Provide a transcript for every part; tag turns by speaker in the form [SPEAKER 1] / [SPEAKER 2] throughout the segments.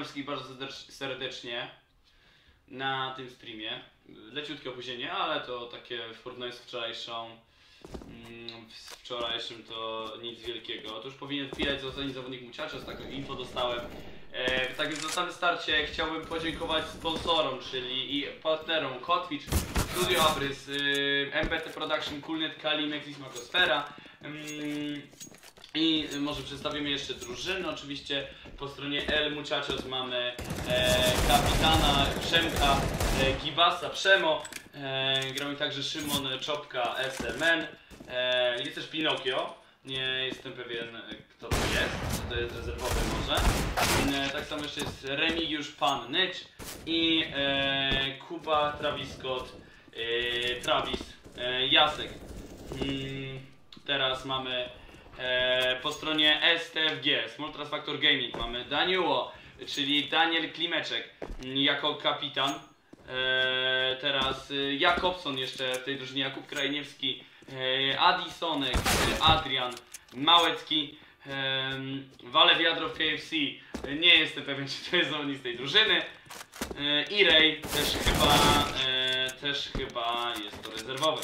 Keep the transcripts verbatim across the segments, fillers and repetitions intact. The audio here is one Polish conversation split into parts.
[SPEAKER 1] wszystkich bardzo serdecznie na tym streamie. Leciutkie opóźnienie, ale to takie w porównaniu z wczorajszą, z wczorajszym to nic wielkiego. To już powinien wbijać zostanie zawodnik Muchachos, taką info dostałem. E, tak więc na samym starcie chciałbym podziękować sponsorom, czyli i partnerom Kotwicz, Studio Abrys, y, M B T Production, Coolnet, Kali, Mexis, Makosfera. Ym, I może przedstawimy jeszcze drużynę. Oczywiście po stronie El Muchachos mamy e, kapitana Przemka, e, Gibasa, Przemo. E, gramy także Szymon Czopka, S M N. E, jest też Pinokio. Nie jestem pewien, kto to jest. To jest rezerwowy może. E, tak samo jeszcze jest Remigiusz Pan Nyć i e, Kuba, Travis Scott, e, Travis, e, Jacek. Mm, teraz mamy E, po stronie S T F G, Small Trust Factor Gaming, mamy Daniuło, czyli Daniel Klimeczek jako kapitan. E, teraz Jakobson jeszcze w tej drużynie, Jakub Krajniewski, e, Adisonek, Adrian, Małecki, e, Wale Wiadro w K F C. Nie jestem pewien, czy to jest zawodnik z tej drużyny. E, Irej też chyba, e, też chyba jest to rezerwowy.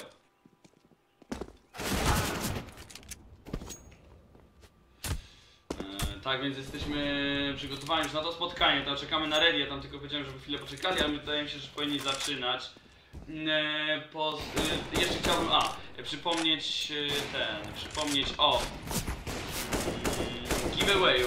[SPEAKER 1] Tak więc jesteśmy przygotowani już na to spotkanie, to czekamy na ready, ja tam tylko powiedziałem, żeby chwilę poczekali, ale wydaje mi się, że powinni zaczynać. E, po, e, jeszcze chciałbym, a, przypomnieć ten, przypomnieć o mm, giveawayu.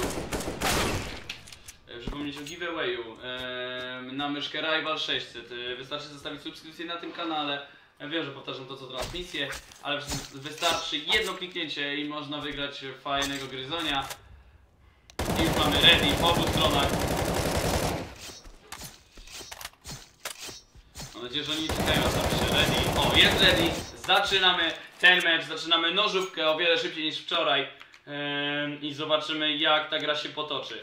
[SPEAKER 1] E, przypomnieć o giveawayu e, na myszkę Rival sześćset. E, wystarczy zostawić subskrypcję na tym kanale. Ja wiem, że powtarzam to co transmisję, ale wystarczy jedno kliknięcie i można wygrać fajnego gryzonia. I już mamy ready po obu stronach. Mam nadzieję, że oni czekają na się ready. O, jest ready. Zaczynamy ten mecz, zaczynamy nożówkę o wiele szybciej niż wczoraj. Yy, I zobaczymy, jak ta gra się potoczy.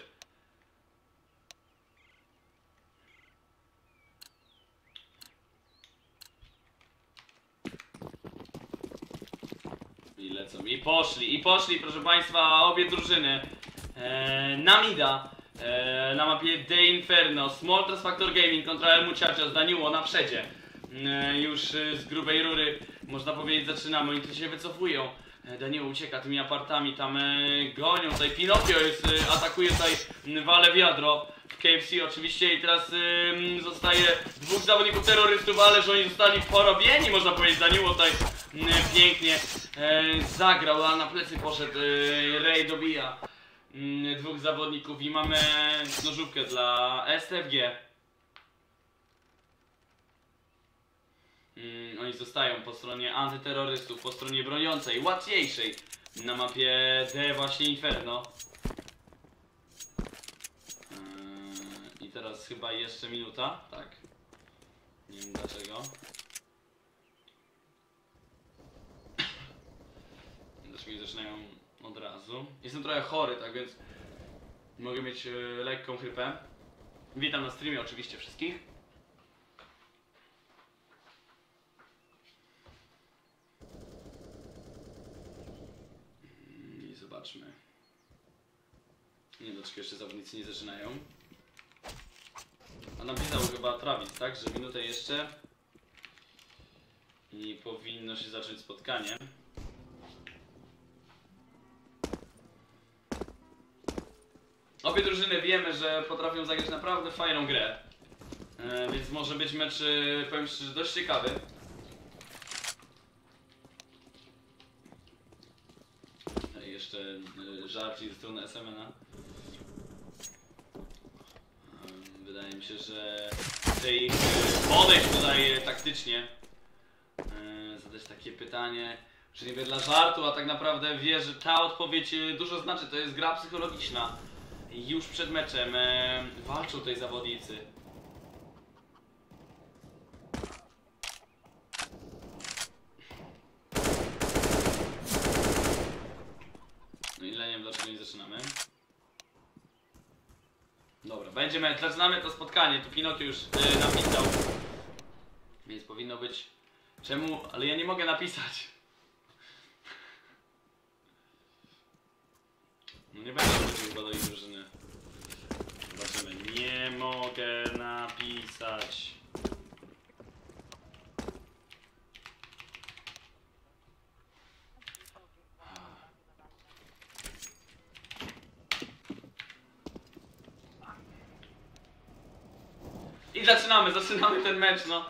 [SPEAKER 1] I lecą, i poszli, i poszli, proszę Państwa, obie drużyny. Eee, Namida eee, na mapie The Inferno, Small Trust Factor Gaming kontra El Muchachos, Daniuło na przedzie. Eee, już e, z grubej rury, można powiedzieć, zaczynamy, oni tu się wycofują. E, Daniuło ucieka tymi apartami, tam e, gonią, tutaj Pinokio jest, e, atakuje tutaj Wale Wiadro w K F C oczywiście i teraz e, zostaje dwóch zawodników terrorystów, ale że oni zostali porobieni, można powiedzieć. Daniuło tutaj e, pięknie e, zagrał, a na plecy poszedł, e, Ray dobija dwóch zawodników i mamy nożówkę dla S T F G. Mm, oni zostają po stronie antyterrorystów, po stronie broniącej, łatwiejszej na mapie D właśnie Inferno. Yy, I teraz chyba jeszcze minuta, tak? Nie wiem dlaczego. Dlaczego nie zaczynają od razu. Jestem trochę chory, tak więc mogę mieć e, lekką chrypę. Witam na streamie oczywiście wszystkich. I zobaczmy. Nie, dlaczego jeszcze zawodnicy nie zaczynają. A napisał chyba Travis, tak? Że minutę jeszcze i powinno się zacząć spotkanie. Obie drużyny wiemy, że potrafią zagrać naprawdę fajną grę, e, więc może być mecz, powiem szczerze, dość ciekawy. E, jeszcze e, żarcik ze strony S M N a. E, wydaje mi się, że tej podejść tutaj taktycznie, e, zadać takie pytanie, że niby dla żartu, a tak naprawdę wie, że ta odpowiedź dużo znaczy, to jest gra psychologiczna. Już przed meczem e, walczą tutaj zawodnicy. No i nie wiem dlaczego nie zaczynamy. Dobra, będzie mecz, zaczynamy to spotkanie. Tu Pinokio już e, napisał. Więc powinno być... Czemu? Ale ja nie mogę napisać. No nie będę chodził chyba do ich drużyny. Zobaczymy. Nie mogę napisać. I zaczynamy, zaczynamy ten mecz, no.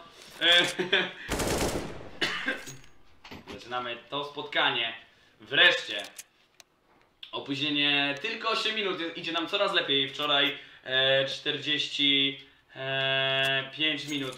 [SPEAKER 1] Zaczynamy to spotkanie. Wreszcie. Opóźnienie tylko osiem minut, idzie nam coraz lepiej. Wczoraj e, czterdzieści pięć minut.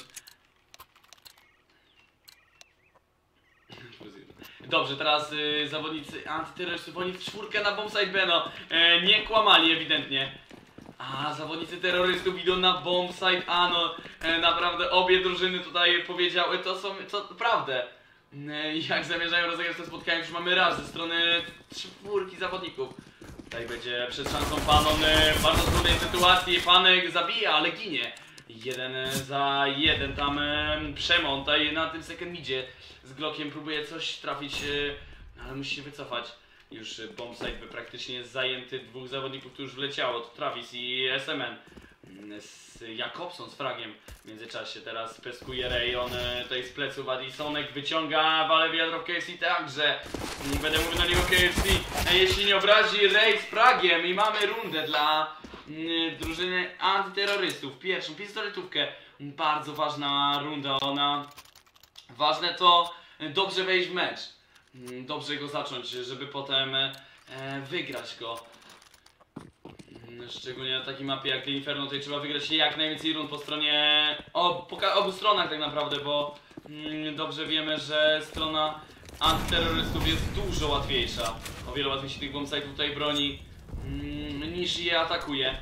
[SPEAKER 1] Dobrze, teraz y, zawodnicy antyterrorystów, oni w czwórkę na bombsite B, no. E, nie kłamali ewidentnie. A, zawodnicy terrorystów idą na bombsite A, no. E, naprawdę obie drużyny tutaj powiedziały, to są, co, prawdę. E, jak zamierzają rozegrać to spotkanie, już mamy raz ze strony czwórki zawodników. Tutaj będzie przed szansą pan, on w bardzo trudnej sytuacji, pan zabija, ale ginie. Jeden za jeden, tam e, Przemon tutaj na tym second midzie z Glockiem próbuje coś trafić, e, ale musi się wycofać. Już bombsite praktycznie jest zajęty, dwóch zawodników tu już wleciało, to Travis i S M N. Z Jakobson z fragiem w międzyczasie, teraz peskuje Ray, on tutaj z pleców Addisonek wyciąga walę wiadro w K F C także. Będę mówił na niego K F C, jeśli nie obrazi Ray z fragiem i mamy rundę dla mm, drużyny antyterrorystów. Pierwszą pistoletówkę, bardzo ważna runda, ona ważne to dobrze wejść w mecz. Dobrze go zacząć, żeby potem e, wygrać go. Szczególnie na takiej mapie jak Inferno, tutaj trzeba wygrać jak najwięcej rund po stronie, o, po obu stronach tak naprawdę, bo mm, dobrze wiemy, że strona antyterrorystów jest dużo łatwiejsza. O wiele łatwiej się tych bombsite'ów tutaj broni mm, niż je atakuje.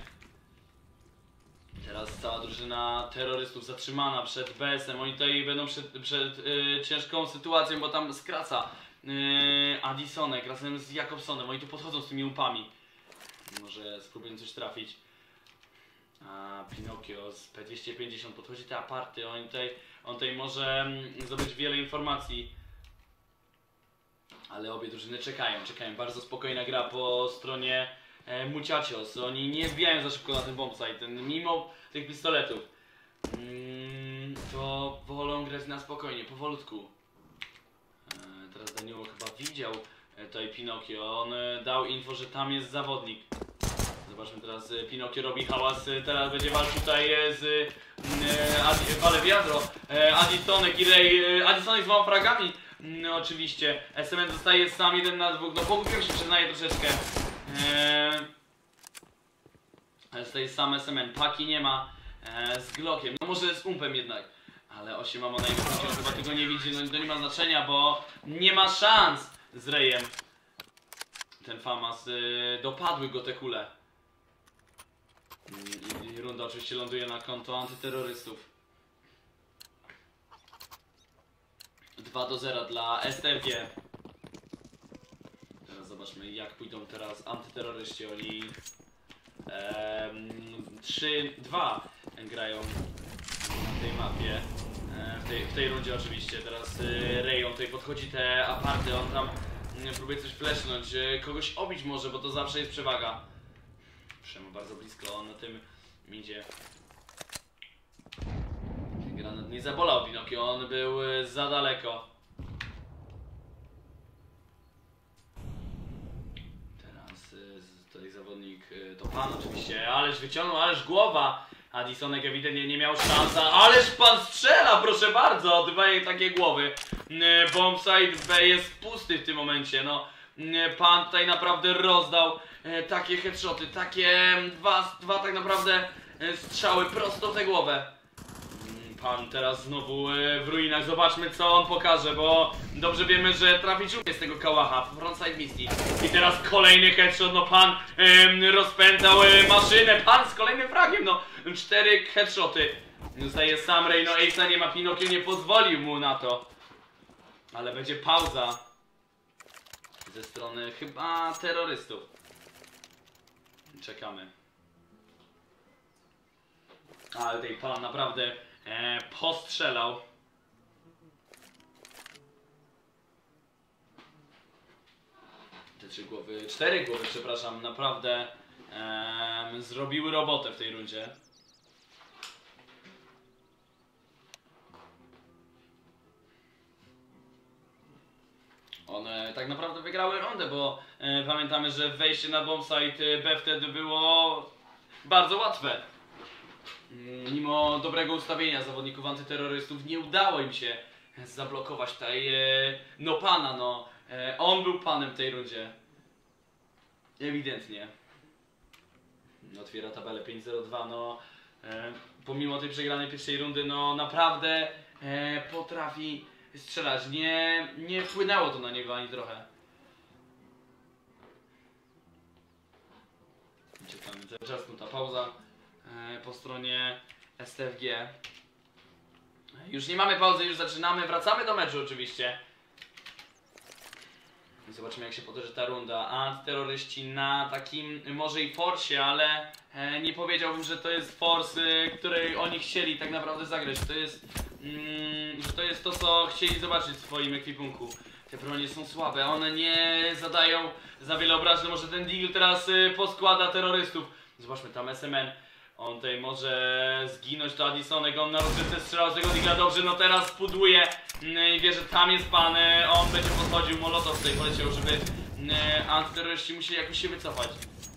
[SPEAKER 1] Teraz cała drużyna terrorystów zatrzymana przed B S em. Oni tutaj będą przed, przed yy, ciężką sytuacją, bo tam skraca yy, Addisonek razem z Jakobsonem. Oni tu podchodzą z tymi łupami. Może spróbuję coś trafić. A Pinokio z P dwieście pięćdziesiąt podchodzi te aparty. On tutaj, on tutaj może mm, zdobyć wiele informacji. Ale obie drużyny czekają, czekają. Bardzo spokojna gra po stronie e, Muchachos. Oni nie wbijają za szybko na ten bombsite, mimo tych pistoletów. Mm, to wolą grać na spokojnie, powolutku. E, teraz Daniel chyba widział e, tutaj Pinokio. On e, dał info, że tam jest zawodnik. Zobaczmy teraz, e, Pinokio robi hałas, e, teraz będzie walczył tutaj e, z e, Wale Wiadro. E, Addisonek i Ray, e, Addisonek z dwoma fragami. No oczywiście, S M N zostaje sam jeden na dwóch, no pogubił się, przyznaję troszeczkę. Eee, ale zostaje sam S M N, paki nie ma eee, z Glockiem, no może z umpem jednak. Ale osiem ma na jego koncie, chyba tego nie widzi, no to nie ma znaczenia, bo nie ma szans z Rayem. Ten Famas, yy, dopadły go te kule. I, i runda oczywiście ląduje na konto antyterrorystów. dwa do zera dla S T G. Teraz zobaczmy, jak pójdą teraz antyterroryści. Oni trzy dwa grają na tej mapie. E, w, tej, w tej rundzie oczywiście. Teraz e, Ray, on tutaj podchodzi te aparty, on tam e, próbuje coś flesznąć, e, kogoś obić może, bo to zawsze jest przewaga. Przemo bardzo blisko, on na tym idzie. Granat nie zabolał Pinokio, on był za daleko. Teraz y, tutaj zawodnik, y, to pan oczywiście, ależ wyciągnął, ależ głowa. Addisonek ewidentnie nie miał szans, ależ pan strzela, proszę bardzo, dwie takie głowy. Y, bombsite B jest pusty w tym momencie, no. Y, pan tutaj naprawdę rozdał y, takie headshoty, takie dwa, dwa tak naprawdę y, strzały prosto w tę głowę. Pan teraz znowu w ruinach, zobaczmy co on pokaże, bo dobrze wiemy, że trafić umie z tego kałacha, frontside misty. I teraz kolejny headshot, no pan ym, rozpędzał y, maszynę, pan z kolejnym fragiem, no cztery headshoty. Zostaje sam Ray, no Ace'a nie ma, Pinokio nie pozwolił mu na to. Ale będzie pauza ze strony chyba terrorystów. Czekamy. Ale tej pan naprawdę E, postrzelał. Te trzy głowy, cztery głowy, przepraszam, naprawdę e, zrobiły robotę w tej rundzie. One tak naprawdę wygrały rundę, bo e, pamiętamy, że wejście na bombsite B wtedy było bardzo łatwe. Mimo dobrego ustawienia zawodników antyterrorystów nie udało im się zablokować tutaj e, no pana, no. E, on był panem w tej rundzie. Ewidentnie. Otwiera tabelę pięć zero dwa, no. E, pomimo tej przegranej pierwszej rundy, no naprawdę e, potrafi strzelać. Nie, nie wpłynęło to na niego ani trochę. Czekamy cały czas, no ta pauza e, po stronie S T F G. Już nie mamy pauzy, już zaczynamy, wracamy do meczu oczywiście. Zobaczymy, jak się potoczy ta runda. Antyterroryści na takim może i forsie, ale e, nie powiedziałbym, że to jest force, y, której oni chcieli tak naprawdę zagrać. To jest, mm, że to jest to, co chcieli zobaczyć w swoim ekwipunku. Te bronie są słabe, one nie zadają za wiele obrażeń. Może ten Deagle teraz y, poskłada terrorystów. Zobaczmy tam S M N. On tutaj może zginąć, to Addisonek, on na rozgrywce strzelał z tego Deagla dobrze, no teraz pudłuje i wie, że tam jest pan, on będzie podchodził, Molotow tutaj poleciał, żeby antyterroryści musieli jakoś się wycofać.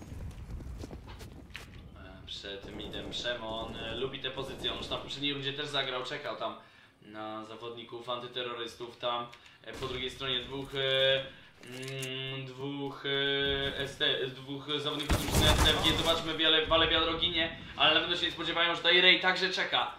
[SPEAKER 1] Przed midem Przemon lubi tę pozycję, on już na poprzedniej rundzie też zagrał, czekał tam na zawodników antyterrorystów, tam po drugiej stronie dwóch Mm, dwóch, e, ST, dwóch zawodników drużyny S T F G. Zobaczmy, wiele, wale wiadro ginie, ale na pewno się nie spodziewają, że tutaj Ray także czeka.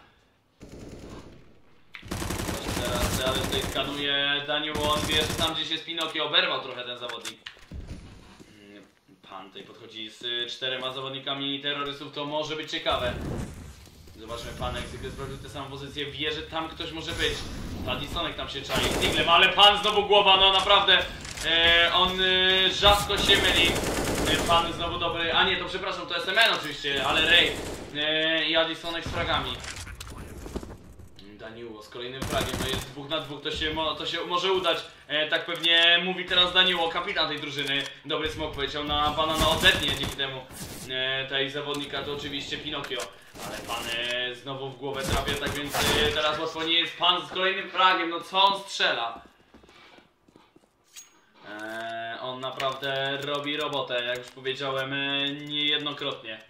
[SPEAKER 1] Zobaczmy teraz, ale tutaj skanuje Daniel, on wie, że tam gdzieś jest Pinokio, oberwał trochę ten zawodnik. Pan tutaj podchodzi z czterema zawodnikami terrorystów, to może być ciekawe. Zobaczmy, pan jak zwykle sprawdził tę samą pozycję, wie, że tam ktoś może być. Addisonek tam się czai z Diglem, ale pan znowu głowa, no naprawdę. E, on e, rzadko się myli. E, pan znowu dobry. A nie, to przepraszam, to S M N oczywiście, ale Ray e, i Addisonek z fragami. Daniło z kolejnym fragiem, no jest dwóch na dwóch, to się, mo, to się może udać. E, tak pewnie mówi teraz Daniło, kapitan tej drużyny. Dobry smok powiedział na pana na odetnie dzięki temu. E, tej zawodnika to oczywiście Pinokio. Ale pan e, znowu w głowę trafia, tak więc e, teraz łatwo nie jest. Pan z kolejnym fragiem, no co on strzela? E, on naprawdę robi robotę, jak już powiedziałem, e, niejednokrotnie.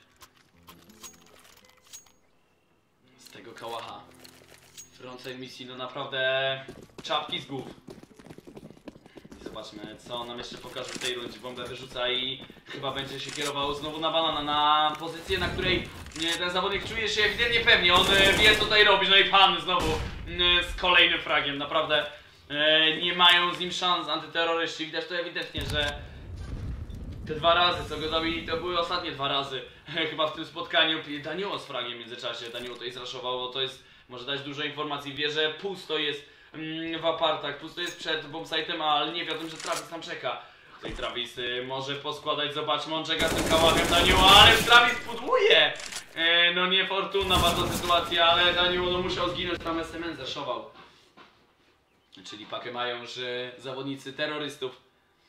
[SPEAKER 1] Z tego kałacha. Frontside misji, no naprawdę czapki z głów. I zobaczmy, co on nam jeszcze pokaże w tej rundzie. Bombę wyrzuca i chyba będzie się kierował znowu na banana, na pozycję, na której nie, ten zawodnik czuje się ewidentnie pewnie. On wie, co tutaj robi, no i pan znowu z kolejnym fragiem. Naprawdę nie mają z nim szans antyterroryści. Widać to ewidentnie, że te dwa razy, co go zabili, to były ostatnie dwa razy chyba w tym spotkaniu. Daniło z fragiem w międzyczasie. Daniło to jest raszowało, to jest, może dać dużo informacji. Wie, że pusto jest w apartach, pusto jest przed bombsite'em, ale nie wiadomo, że Travis tam czeka. Tutaj Travis y, może poskładać, zobaczmy, on czeka z tym kałachem Daniło, ale Travis pudłuje! E, no niefortunna bardzo sytuacja, ale Daniło no, musiał zginąć, tam S M N zeszował. Czyli pakę mają już y, zawodnicy terrorystów.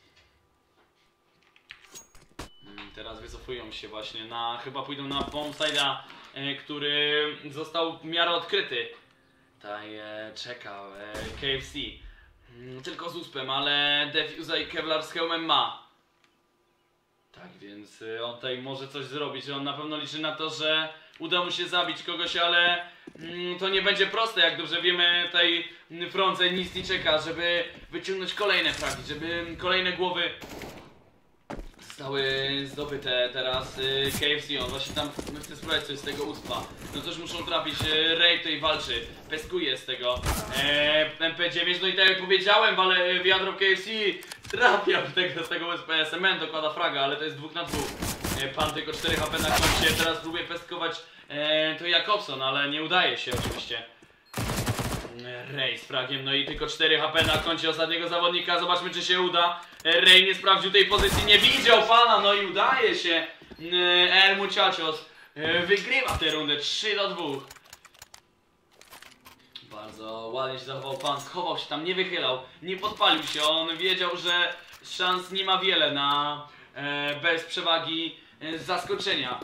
[SPEAKER 1] Mm, teraz wycofują się właśnie na, chyba pójdą na bombside'a, y, który został w miarę odkryty. Tutaj e, czekał e, K F C. Mm, tylko z uspem, ale Defuse'a i Kevlar z hełmem ma. Tak więc y, on tutaj może coś zrobić. On na pewno liczy na to, że uda mu się zabić kogoś, ale mm, to nie będzie proste. Jak dobrze wiemy, tutaj Frontside nic nie czeka, żeby wyciągnąć kolejne fragi, żeby kolejne głowy zostały zdobyte. Teraz y, K F C, on właśnie tam chce spróbować coś z tego uspa. No coś muszą trafić, y, Ray tutaj walczy, peskuje z tego e, M P dziewięć, no i tak jak powiedziałem, ale wiadro K F C trafia w tego, z tego U S P. S M N dokłada fraga, ale to jest dwóch na dwóch. E, pan tylko cztery H P na koncie, teraz próbuje pestkować e, to Jakobson, ale nie udaje się oczywiście. Ray z fragiem, no i tylko cztery H P na koncie ostatniego zawodnika. Zobaczmy, czy się uda. Ray nie sprawdził tej pozycji, nie widział pana, no i udaje się. El Muchachos wygrywa tę rundę trzy do dwóch. Bardzo ładnie się zachował pan, schował się tam, nie wychylał, nie podpalił się. On wiedział, że szans nie ma wiele na e, bez przewagi e, z zaskoczenia.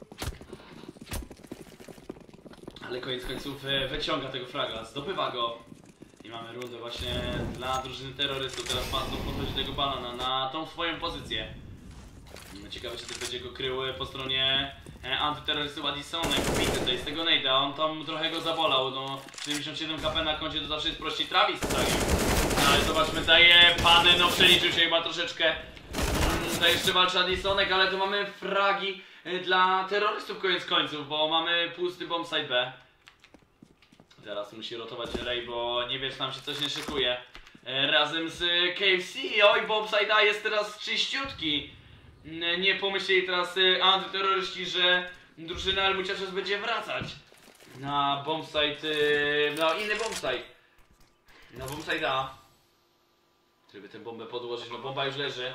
[SPEAKER 1] Ale koniec końców e, wyciąga tego fraga, zdobywa go. I mamy rundę właśnie dla drużyny terrorystów. Teraz pan znów podchodzi tego banana na tą swoją pozycję. Ciekawe, czy też będzie go krył po stronie e, antyterrorystów Addisonek. Bity tutaj z tego Nejda, on tam trochę go zabolał. No, siedemdziesiąt siedem K P na koncie to zawsze jest prościej Travis. Tak? No, ale zobaczmy, daje pany, no przeliczył się chyba troszeczkę. Tutaj jeszcze walczy Addisonek, ale tu mamy fragi e, dla terrorystów koniec końców, bo mamy pusty bombsite B. Teraz musi rotować Ray, bo nie wiesz, tam się coś nie szykuje. E, razem z K F C, oj, bombsite A jest teraz czyściutki. Nie pomyśleli teraz y, antyterroryści, że drużyna Elbuciaczos będzie wracać na bombsite, y, no inny bombsite. Na bombsite A. Który by tę bombę podłożyć, no bomba już leży.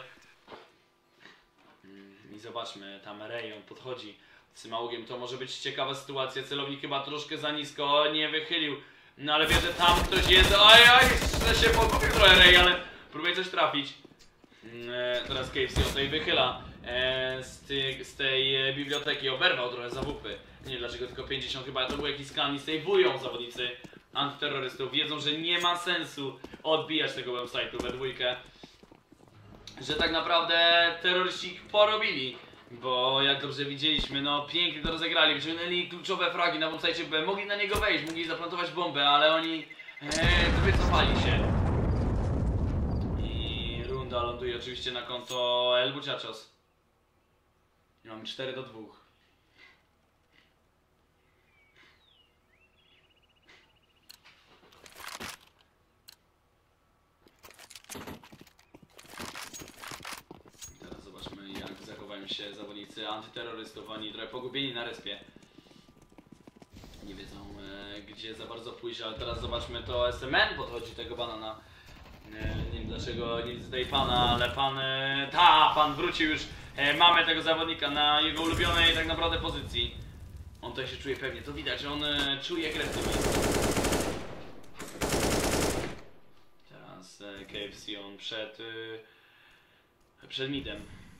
[SPEAKER 1] I zobaczmy, tam Ray, on podchodzi z Symaługiem, to może być ciekawa sytuacja, celownik chyba troszkę za nisko, nie wychylił. No ale wie, że tam ktoś jest, oj oj, się pogubił trochę Ray, ale próbuje coś trafić. Teraz K F C tutaj wychyla e, z, ty, z tej e, biblioteki, oberwał trochę zawupy. Nie wiem dlaczego tylko pięćdziesiąt, chyba to był jakiś skan i sejwują zawodnicy antyterrorystów. Wiedzą, że nie ma sensu odbijać tego website'u we dwójkę. Że tak naprawdę terroryści ich porobili. Bo jak dobrze widzieliśmy, no pięknie to rozegrali, wyciągnęli kluczowe fragi na website'cie B, mogli na niego wejść, mogli zaplantować bombę, ale oni e, wycofali się. Ląduje oczywiście na konto Elbuciaczos. I mamy cztery do dwóch. Teraz zobaczmy, jak zachowają się zawodnicy antyterrorystów. Oni trochę pogubieni na respie. Nie wiedzą e, gdzie za bardzo pójść, ale teraz zobaczmy, to S M N podchodzi tego banana. Nie, nie wiem dlaczego nie widzę tutaj pana, ale pan, e, ta, pan wrócił już, e, mamy tego zawodnika na jego ulubionej tak naprawdę pozycji. On tutaj się czuje pewnie, to widać, że on e, czuje grę w tym miejscu. Teraz e, K F C on przed, e, przed midem.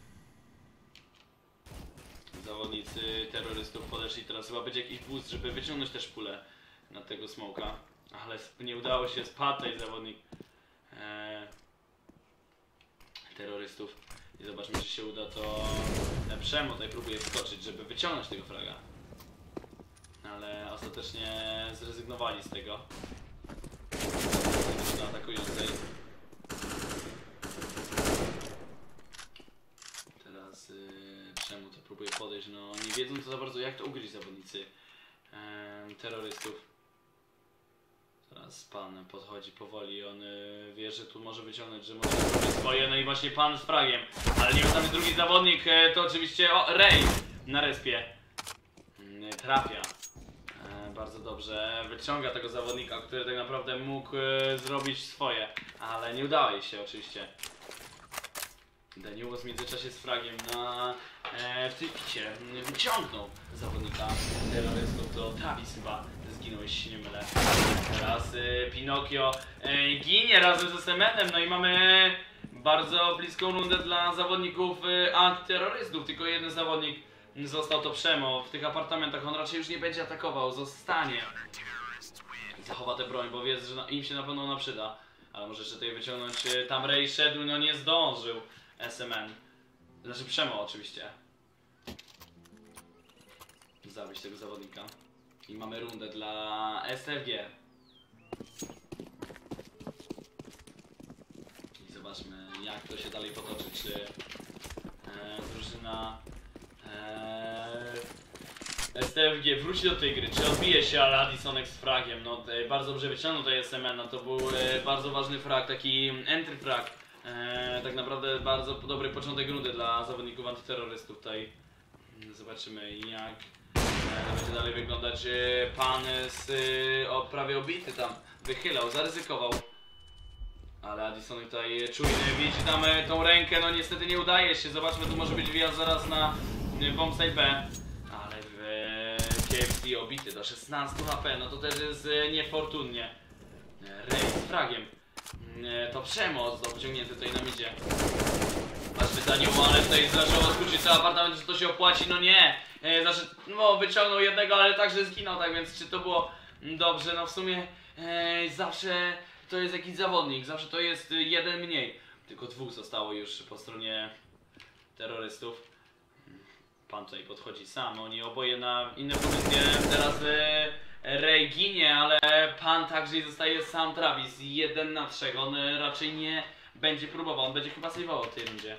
[SPEAKER 1] Zawodnicy terrorystów podeszli, teraz chyba będzie jakiś boost, żeby wyciągnąć też pulę na tego smoka. Ale nie udało się, spadł tej zawodnik. Eee, terrorystów i zobaczmy, czy się uda, to Przemo tutaj próbuje wskoczyć, żeby wyciągnąć tego fraga, ale ostatecznie zrezygnowali z tego na atakującej. Teraz yy, Przemo to próbuje podejść, no nie wiedzą to za bardzo jak to ugryźć zawodnicy yy, terrorystów. Teraz pan podchodzi powoli, on y, wie, że tu może wyciągnąć, że może zrobić swoje, no i właśnie pan z fragiem. Ale nie wiem, tam jest drugi zawodnik, y, to oczywiście o, Ray na respie. Y, trafia. Y, bardzo dobrze, wyciąga tego zawodnika, który tak naprawdę mógł y, zrobić swoje, ale nie udało jej się oczywiście. Daniuło w międzyczasie z fragiem na e, w tej picie wyciągnął zawodnika terrorystów, to Travis chyba zginął, jeśli się nie mylę. Teraz e, Pinokio e, ginie razem ze Semenem, no i mamy bardzo bliską rundę dla zawodników e, antyterrorystów. Tylko jeden zawodnik został, to Przemo. W tych apartamentach on raczej już nie będzie atakował, zostanie i zachowa tę broń, bo wie, że im się na pewno ona przyda. Ale może jeszcze tutaj wyciągnąć, e, tam Ray szedł, no nie zdążył. S M N. Znaczy Przemo oczywiście. Zabić tego zawodnika. I mamy rundę dla S F G. I zobaczmy jak to się dalej potoczy. Czy e, drużyna e, S F G wróci do tej gry, czy odbije się, ale Addisonek z fragiem. No, te, bardzo dobrze wyciągnął tutaj S M N. No, to był e, bardzo ważny frag, taki entry frag. Eee, tak naprawdę bardzo dobry początek rundy dla zawodników antyterrorystów. Tutaj zobaczymy jak e, będzie dalej wyglądać. E, pan z, e, o, prawie obity tam wychylał, zaryzykował. Ale Addison tutaj czujny, widzi tam e, tą rękę, no niestety nie udaje się. Zobaczmy, tu może być wjazd zaraz na e, bombsite B. Ale w e, K F C obity do szesnastu H P, no to też jest e, niefortunnie. E, Ray z fragiem. To Przemo został pociągnięty tutaj na midzie. Masz pytanie, ale tutaj zdarzyło skrócić cały apartament, czy to się opłaci? No nie. E, znaczy, no wyciągnął jednego, ale także zginął, tak więc czy to było dobrze? No w sumie e, zawsze to jest jakiś zawodnik, zawsze to jest jeden mniej. Tylko dwóch zostało już po stronie terrorystów. Pan tutaj podchodzi sam, oni oboje na inne pozycje. Teraz e, Ray ginie, ale pan także zostaje sam Travis. Jeden na trzech, on e, raczej nie będzie próbował, on będzie chyba sejwował w tej rundzie.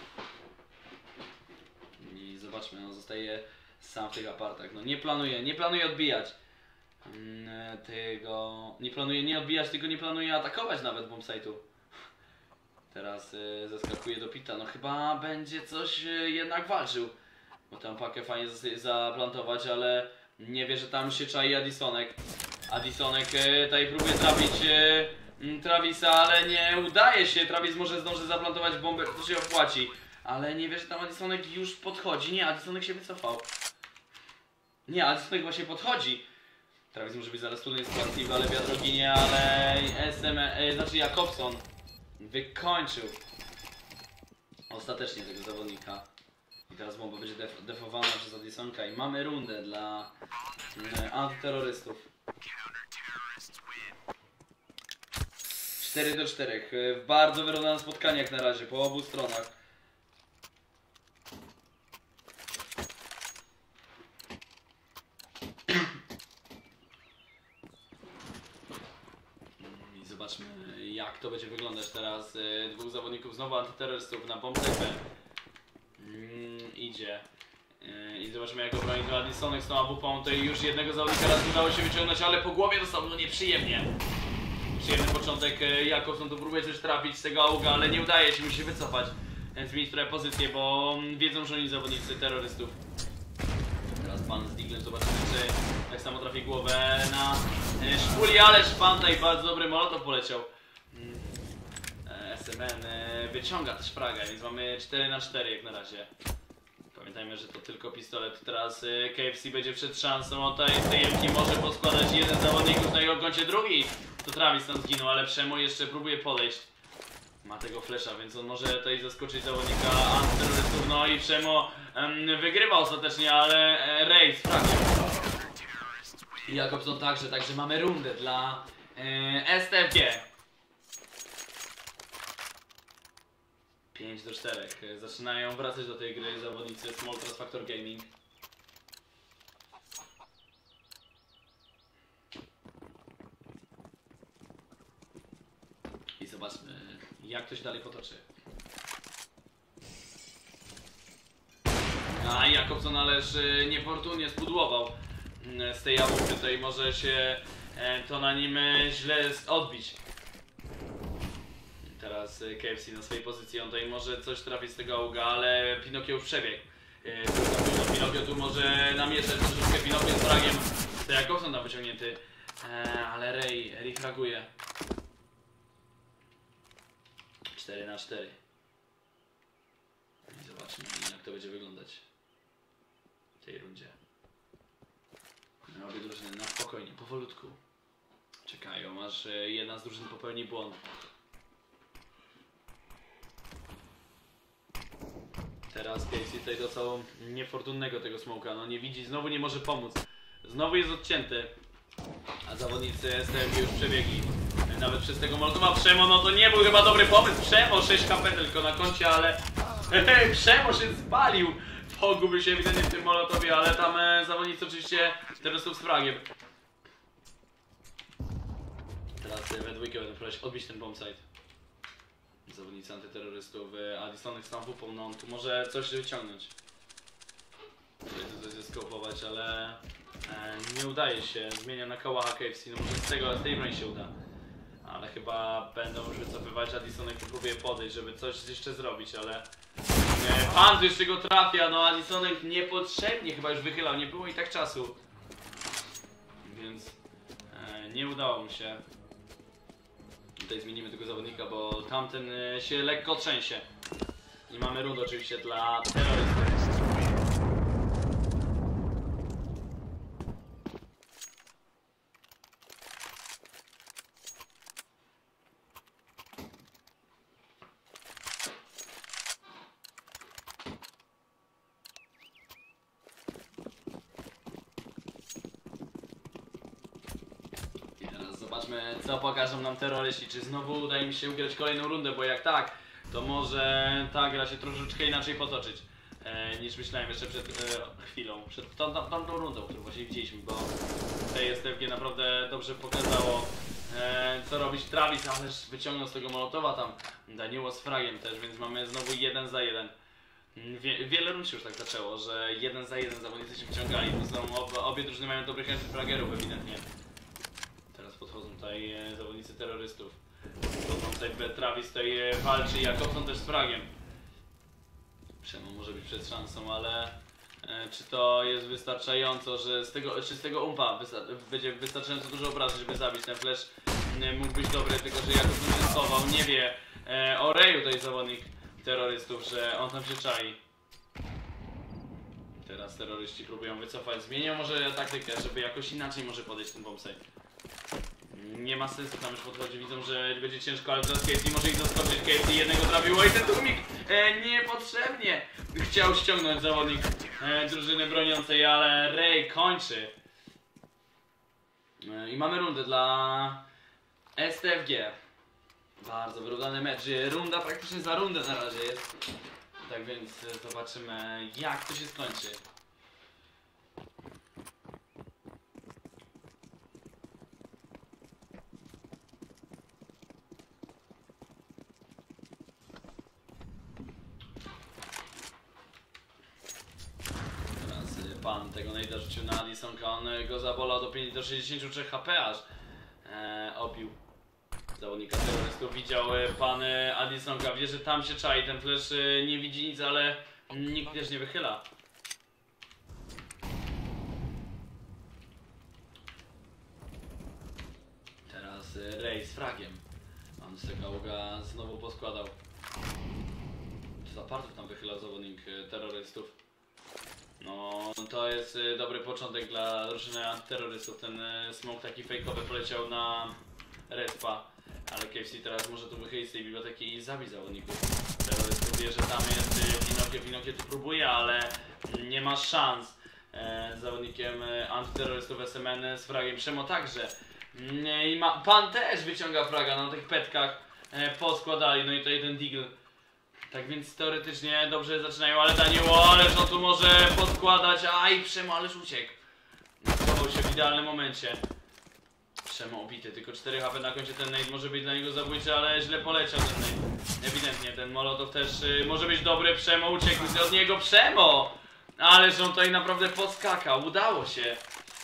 [SPEAKER 1] I zobaczmy, on zostaje sam w tych apartach. No nie planuje, nie planuje odbijać mm, tego, nie planuje nie odbijać, tylko nie planuje atakować nawet bombsite'u. Teraz y, zeskakuje do pita, no chyba będzie coś y, jednak walczył. Bo tam pakę fajnie zaplantować, ale nie wie, że tam się czai Addisonek. Addisonek y, tutaj próbuje trafić y, Travisa, ale nie udaje się. Travis może zdąży zaplantować bombę, to się opłaci. Ale nie wie, że tam Addisonek już podchodzi. Nie, Addisonek się wycofał. Nie, Addisonek właśnie podchodzi. Travis może być zaraz trudnej sytuacji, ale wiatro ginie, ale S M, y, znaczy Jakobson wykończył ostatecznie tego zawodnika. I teraz bomba będzie def defowana przez Addisonka i mamy rundę dla y, antyterrorystów. cztery do czterech. W bardzo wyrównanym spotkaniu jak na razie, po obu stronach. I zobaczmy, jak to będzie wyglądać teraz. Dwóch zawodników znowu antyterrorystów na bombsite. Mm, idzie. Yy, I zobaczymy, jak obroni to Addisonek z tą awupą. Tutaj już jednego zawodnika raz udało się wyciągnąć, ale po głowie dostał, no nieprzyjemnie. Przyjemny początek. Jakobson tu próbuje coś trafić z tego auga, ale nie udaje się, musi wycofać. Zmienić trochę pozycję, bo wiedzą, że oni zawodnicy terrorystów. Teraz pan z Diglem, zobaczymy, czy tak samo trafi głowę na szpuli, ależ pan tutaj bardzo dobry molotow poleciał. S M N wyciąga też Pragę, więc mamy cztery na cztery jak na razie. Pamiętajmy, że to tylko pistolet. Teraz K F C będzie przed szansą. Tutaj z tej jemki może poskładać jeden z zawodników, na jego koncie drugi. To Travis tam zginął, ale Przemo jeszcze próbuje podejść. Ma tego flesza, więc on może tutaj zaskoczyć zawodnika antyterrorystów. No i Przemo um, wygrywa ostatecznie, ale e, Ray sprawdził. I Jakobson także, także mamy rundę dla e, S T F G. pięć do czterech. Zaczynają wracać do tej gry zawodnicy Small Trust Factor Gaming. I zobaczmy, jak to się dalej potoczy. A Jakobson ależ niefortunnie spudłował z tej jabłki. Tutaj może się to na nim źle odbić. Teraz K F C na swojej pozycji, on tutaj może coś trafić z tego auga, ale Pinokio już przebiegł. Pinokio tu może namieszać troszeczkę, Pinokio z fragiem. To Jakobson tam wyciągnięty, ale Ray, Ray fraguje. cztery na cztery. I zobaczmy, jak to będzie wyglądać w tej rundzie. Obie drużyny na spokojnie, powolutku czekają, aż jedna z drużyn popełni błąd. Teraz K F C tutaj dostał niefortunnego tego smoka, no nie widzi, znowu nie może pomóc. Znowu jest odcięty, a zawodnicy S T F już przebiegli. Nawet przez tego molotowa Przemo, no to nie był chyba dobry pomysł. Przemo sześć H P tylko na koncie, ale Przemo się spalił. Pogubił się ewidentnie w tym molotowie, ale tam e, zawodnicy oczywiście terrorystów z fragiem. Teraz e, we dwójkę będą próbować odbić ten bombsite. Zawodnicy antyterrorystów, Addisonek z tą wupą, no on tu może coś wyciągnąć. Tutaj coś zeskopować, ale e, nie udaje się. Zmienia na koła K F C, no może z tego, z tej broni się uda. Ale chyba będą już wycofywać, Addisonek próbuje podejść, żeby coś jeszcze zrobić, ale e, pan jeszcze go trafia, no Addisonek niepotrzebnie chyba już wychylał, nie było i tak czasu. Więc e, nie udało mu się. Tutaj zmienimy tego zawodnika, bo tamten e, się lekko trzęsie. I mamy rundę oczywiście dla terrorystów. Zobaczmy, co pokażą nam terroryści. Czy znowu uda im się ugrać kolejną rundę, bo jak tak, to może ta gra się troszeczkę inaczej potoczyć e, niż myślałem jeszcze przed e, chwilą, przed tam, tam, tamtą rundą, którą właśnie widzieliśmy, bo tej S T F G naprawdę dobrze pokazało e, co robić. Travis, ależ wyciągnął z tego Molotowa tam Daniło z fragiem też, więc mamy znowu jeden za jeden. Wie, wiele rund się już tak zaczęło, że jeden za jeden zawodnicy się wyciągali. To są ob, obie drużyny mają dobrych fragerów ewidentnie. Teraz podchodzą tutaj e, zawodnicy terrorystów. Podchodzą tutaj Travis tutaj e, walczy, Jakobson też z fragiem. Przemo może być przed szansą, ale e, czy to jest wystarczająco, że z tego, czy z tego umpa wysta będzie wystarczająco dużo obrażeń, żeby zabić ten flash? E, mógł być dobry, tylko że Jakobson się schował, nie wie e, o Reju tutaj zawodnik terrorystów, że on tam się czai. Teraz terroryści próbują wycofać, zmienią może taktykę, żeby jakoś inaczej może podejść ten bombsite. Nie ma sensu, tam już podchodzi, widzą, że będzie ciężko, ale teraz K F C może ich zaskoczyć. K F C jednego trafiło i ten tłumik e, niepotrzebnie chciał ściągnąć zawodnik e, drużyny broniącej, ale Ray kończy. E, I mamy rundę dla S T F G. Bardzo wyrównany mecz, runda praktycznie za rundę na razie jest. Tak więc zobaczymy, jak to się skończy. Teraz pan tego najda rzucił na Addisonka, on go zabolał do, do sześćdziesięciu trzech H P aż e, obił zawodnika terrorystów. Widział pan Addisonka, wie, że tam się czai, ten flash nie widzi nic, ale nikt też nie wychyla. Teraz Ray z fragiem. Pan Sekaługa znowu poskładał. Zapartów tam wychylał zawodnik terrorystów. No, to jest dobry początek dla drużyny antyterrorystów. Ten smoke taki fejkowy poleciał na respa. Ale K F C teraz może tu wychylić z tej biblioteki i zabić zawodników terrorystów. Wie, że tam jest Pinokio, Pinokio tu próbuje, ale nie ma szans. E, zawodnikiem antyterrorystów S M N z fragiem Przemo także. E, I ma, pan też wyciąga fraga na tych petkach. E, poskładali, no i to jeden deagle. Tak więc teoretycznie dobrze zaczynają, ale Daniło, ależ on tu może podkładać. Aj, Przemo, ależ uciekł. Schował się w idealnym momencie. Przemo obity, tylko cztery H P na końcu, ten nade może być dla niego zabójczy, ale źle poleciał ten nade. Ewidentnie ten Molotow też y, może być dobry. Przemo uciekł od niego, Przemo! Ależ on tutaj naprawdę podskakał, udało się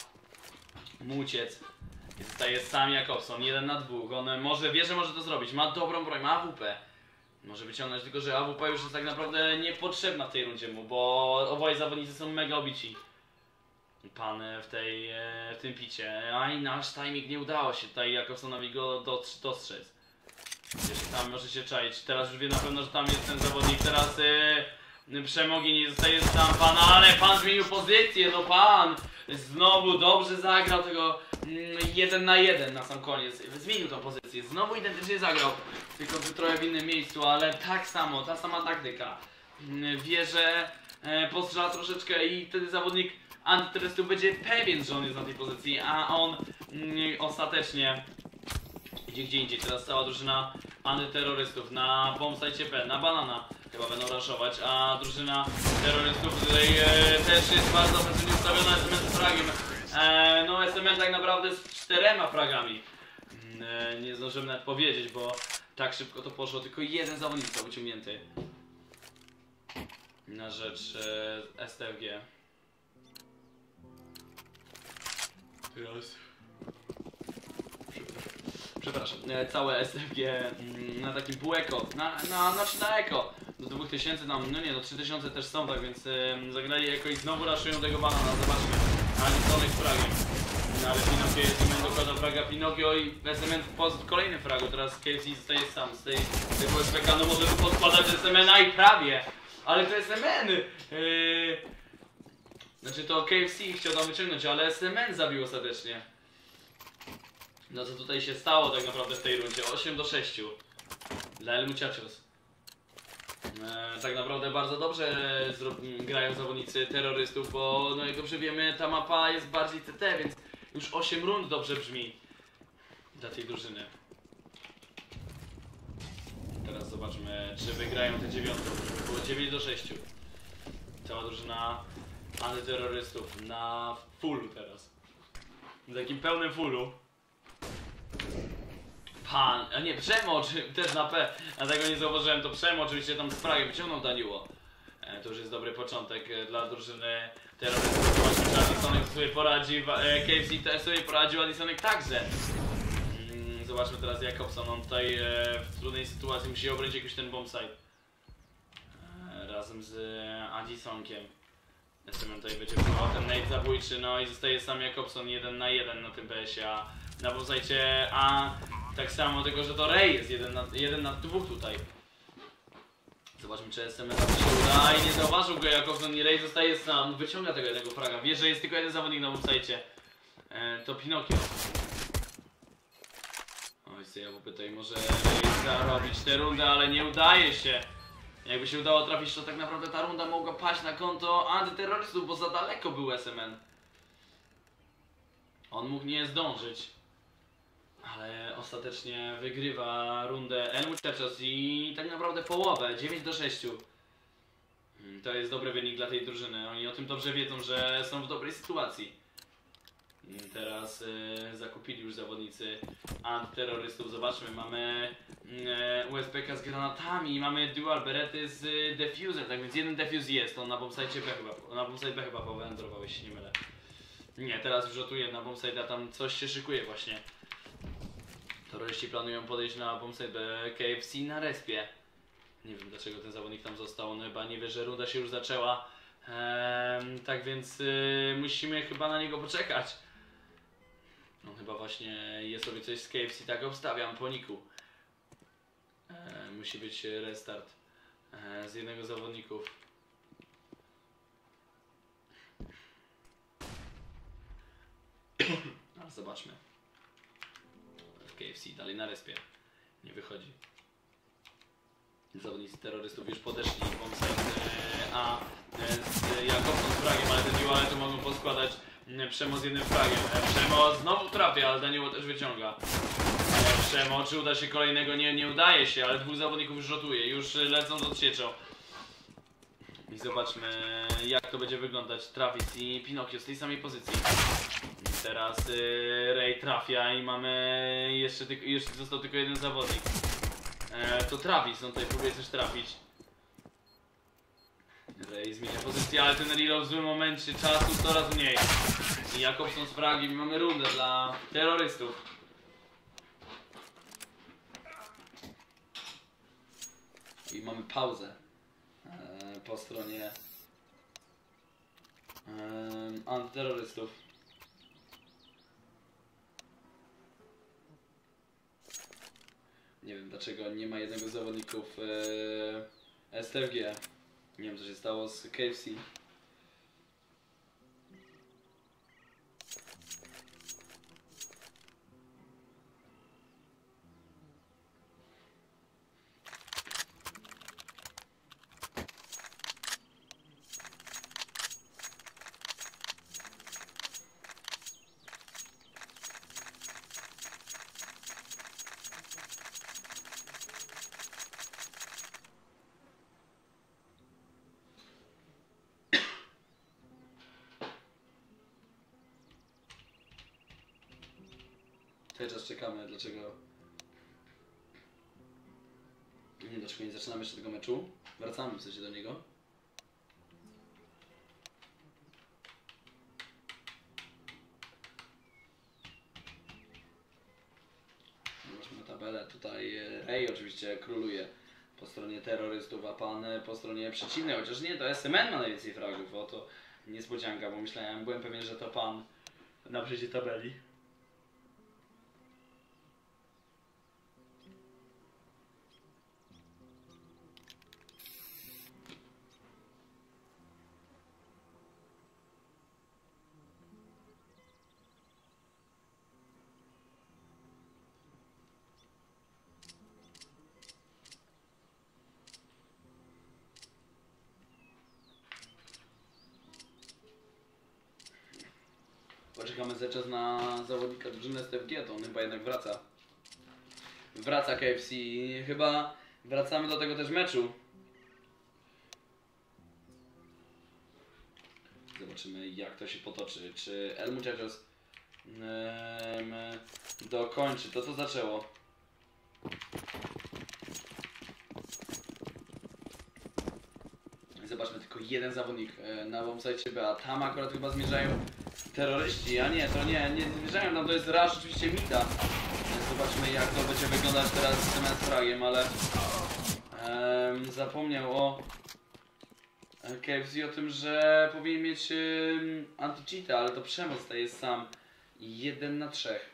[SPEAKER 1] mu uciec. I zostaje sam Jakobson, jeden na dwóch. On może, wie, że może to zrobić, ma dobrą broń, ma A W P. Może wyciągnąć, tylko że A W P już jest tak naprawdę niepotrzebna w tej rundzie mu, bo oboje zawodnicy są mega obici. Pan w, tej, w tym picie. Aj, nasz timing nie udało się tutaj Jakobsonowi go dostrzec. Wiesz, tam może się czaić. Teraz już wie na pewno, że tam jest ten zawodnik. Teraz yy, Przemogi nie zostaje sam pan, ale pan zmienił pozycję. No pan znowu dobrze zagrał tego yy, jeden na jeden na sam koniec. Zmienił tą pozycję. Znowu identycznie zagrał. Tylko trochę w innym miejscu, ale tak samo, ta sama taktyka. Yy, wie, że yy, postrzela troszeczkę i wtedy zawodnik antyterrorystów będzie pewien, że on jest na tej pozycji, a on mm, ostatecznie idzie gdzie indziej. Teraz cała drużyna antyterrorystów na bombsite P, na banana chyba będą raszować, a drużyna terrorystów tutaj e, też jest bardzo ofensywnie ustawiona S M N z fragiem. E, no S M N tak naprawdę z czterema fragami. E, nie zdążymy nawet powiedzieć, bo tak szybko to poszło, tylko jeden zawodnik został wyciągnięty na rzecz e, S T F G. Teraz. Przepraszam, całe S F G na takim pół eko, na, na, znaczy na eko, do dwóch tysięcy tam, no nie, do trzy tysiące też są, tak więc y, zagrali eko i znowu raszują tego banana, zobaczmy, Addisony z fragiem, no, ale Pinokio jest, S M N dokłada fraga Pinokio i S M N po kolejnym fragu, teraz K F C zostaje sam, z tej, z tego S P K, no może tu podkładać S M N, a i prawie, ale to S M N, yy, znaczy to K F C chciał tam wyciągnąć, ale S M N zabił ostatecznie. No co tutaj się stało tak naprawdę w tej rundzie? osiem do sześciu dla El Muchachos. E, tak naprawdę bardzo dobrze grają zawodnicy terrorystów, bo no jak dobrze wiemy, ta mapa jest bardziej C T, więc już osiem rund dobrze brzmi. dla tej drużyny. Teraz zobaczmy, czy wygrają te dziewiątkę. Było dziewięć do sześciu. Cała drużyna antyterrorystów na fullu teraz. W takim pełnym fullu. Pan, a nie, Przemo, też na P, a tego nie zauważyłem, to Przemo oczywiście tam z Pragi wyciągnął Daniło. E, to już jest dobry początek e, dla drużyny terrorystów. Zobaczmy, czy Addisonek sobie poradzi, e, K F C też sobie poradził, Addisonek także. Mm, zobaczmy teraz Jakobson, on tutaj e, w trudnej sytuacji musi obronić jakiś ten bombsite. E, razem z Addisonkiem. Następnie tutaj będzie próbował ten nade zabójczy, no i zostaje sam Jakobson jeden na jeden na tym B S-ie, a na bombsite A tak samo, tylko że to Ray jest jeden na, jeden na dwóch tutaj. Zobaczmy, czy S M S się uda i nie zauważył go Jakobson i Ray zostaje sam, wyciąga tego jednego fraga, wie, że jest tylko jeden zawodnik na bombsite. E, to Pinokio. Oj, co ja tutaj może Ray zarobić tę rundę, ale nie udaje się. Jakby się udało trafić, to tak naprawdę ta runda mogła paść na konto antyterrorystów, bo za daleko był S M N. On mógł nie zdążyć. Ale ostatecznie wygrywa rundę El Muchachos i tak naprawdę połowę, dziewięć do sześciu. To jest dobry wynik dla tej drużyny. Oni o tym dobrze wiedzą, że są w dobrej sytuacji. Teraz y, zakupili już zawodnicy antyterrorystów. Zobaczmy, mamy y, U S P K z granatami, mamy dual berety z y, defusem, tak więc jeden defuse jest, on na bombsite B chyba, na bombsite B chyba powędrował, jeśli nie mylę. Nie, teraz już rzutuje na bombsite, a tam coś się szykuje właśnie. Terroryści planują podejść na bombsite B K F C na respie. Nie wiem, dlaczego ten zawodnik tam został, on chyba nie wie, że runda się już zaczęła. Ehm, tak więc y, musimy chyba na niego poczekać. On chyba właśnie je sobie coś z K F C, tak obstawiam po niku. E, musi być restart e, z jednego z zawodników. Ale zobaczmy. W K F C dalej na respie. Nie wychodzi. Zawodnicy terrorystów już podeszli bombsite A z Jakobson z fragiem, ale te duale to mogą poskładać Przemo z jednym fragiem. Przemo znowu trafia, ale Daniło też wyciąga. Przemo, czy uda się kolejnego? Nie, nie udaje się, ale dwóch zawodników już rzutuje, już lecą z odsieczą. I zobaczmy, jak to będzie wyglądać. Travis i Pinokio z tej samej pozycji. I teraz y, Ray trafia i mamy jeszcze, tylko, jeszcze został tylko jeden zawodnik. E, to Travis, on tutaj próbuje coś trafić. Ray zmienia pozycję, ale ten reload w złym momencie, czasu coraz mniej. I Jakobson z fragiem i mamy rundę dla terrorystów. I mamy pauzę e, po stronie e, antyterrorystów. Nie wiem, dlaczego nie ma jednego z zawodników e, S T F G. Nie wiem, co się stało z K F C. Cały czas czekamy, dlaczego... Nie wiem, dlaczego nie zaczynamy jeszcze tego meczu. Wracamy w sensie do niego. Zobaczmy tabelę. Tutaj Ray oczywiście króluje po stronie terrorystów, a pan po stronie przeciwnej. Chociaż nie, to S M N ma najwięcej fragów. O, to niespodzianka, bo myślałem, byłem pewien, że to pan na przodzie tabeli. Poczekamy cały czas na zawodnika drużyny S T F G, to on chyba jednak wraca. Wraca K F C i chyba wracamy do tego też meczu. Zobaczymy, jak to się potoczy. Czy El Muchachos um, dokończy to, co zaczęło. Zobaczmy, tylko jeden zawodnik na bombsite B, a tam akurat chyba zmierzają terroryści, a nie, to nie, nie zmierzają tam, to jest Rush oczywiście Mita. Zobaczmy, jak to będzie wyglądać teraz z tym fragiem, ale um, zapomniał o K F C, o tym, że powinien mieć um, anti-cheata, ale to Przemoc to jest sam jeden na trzech.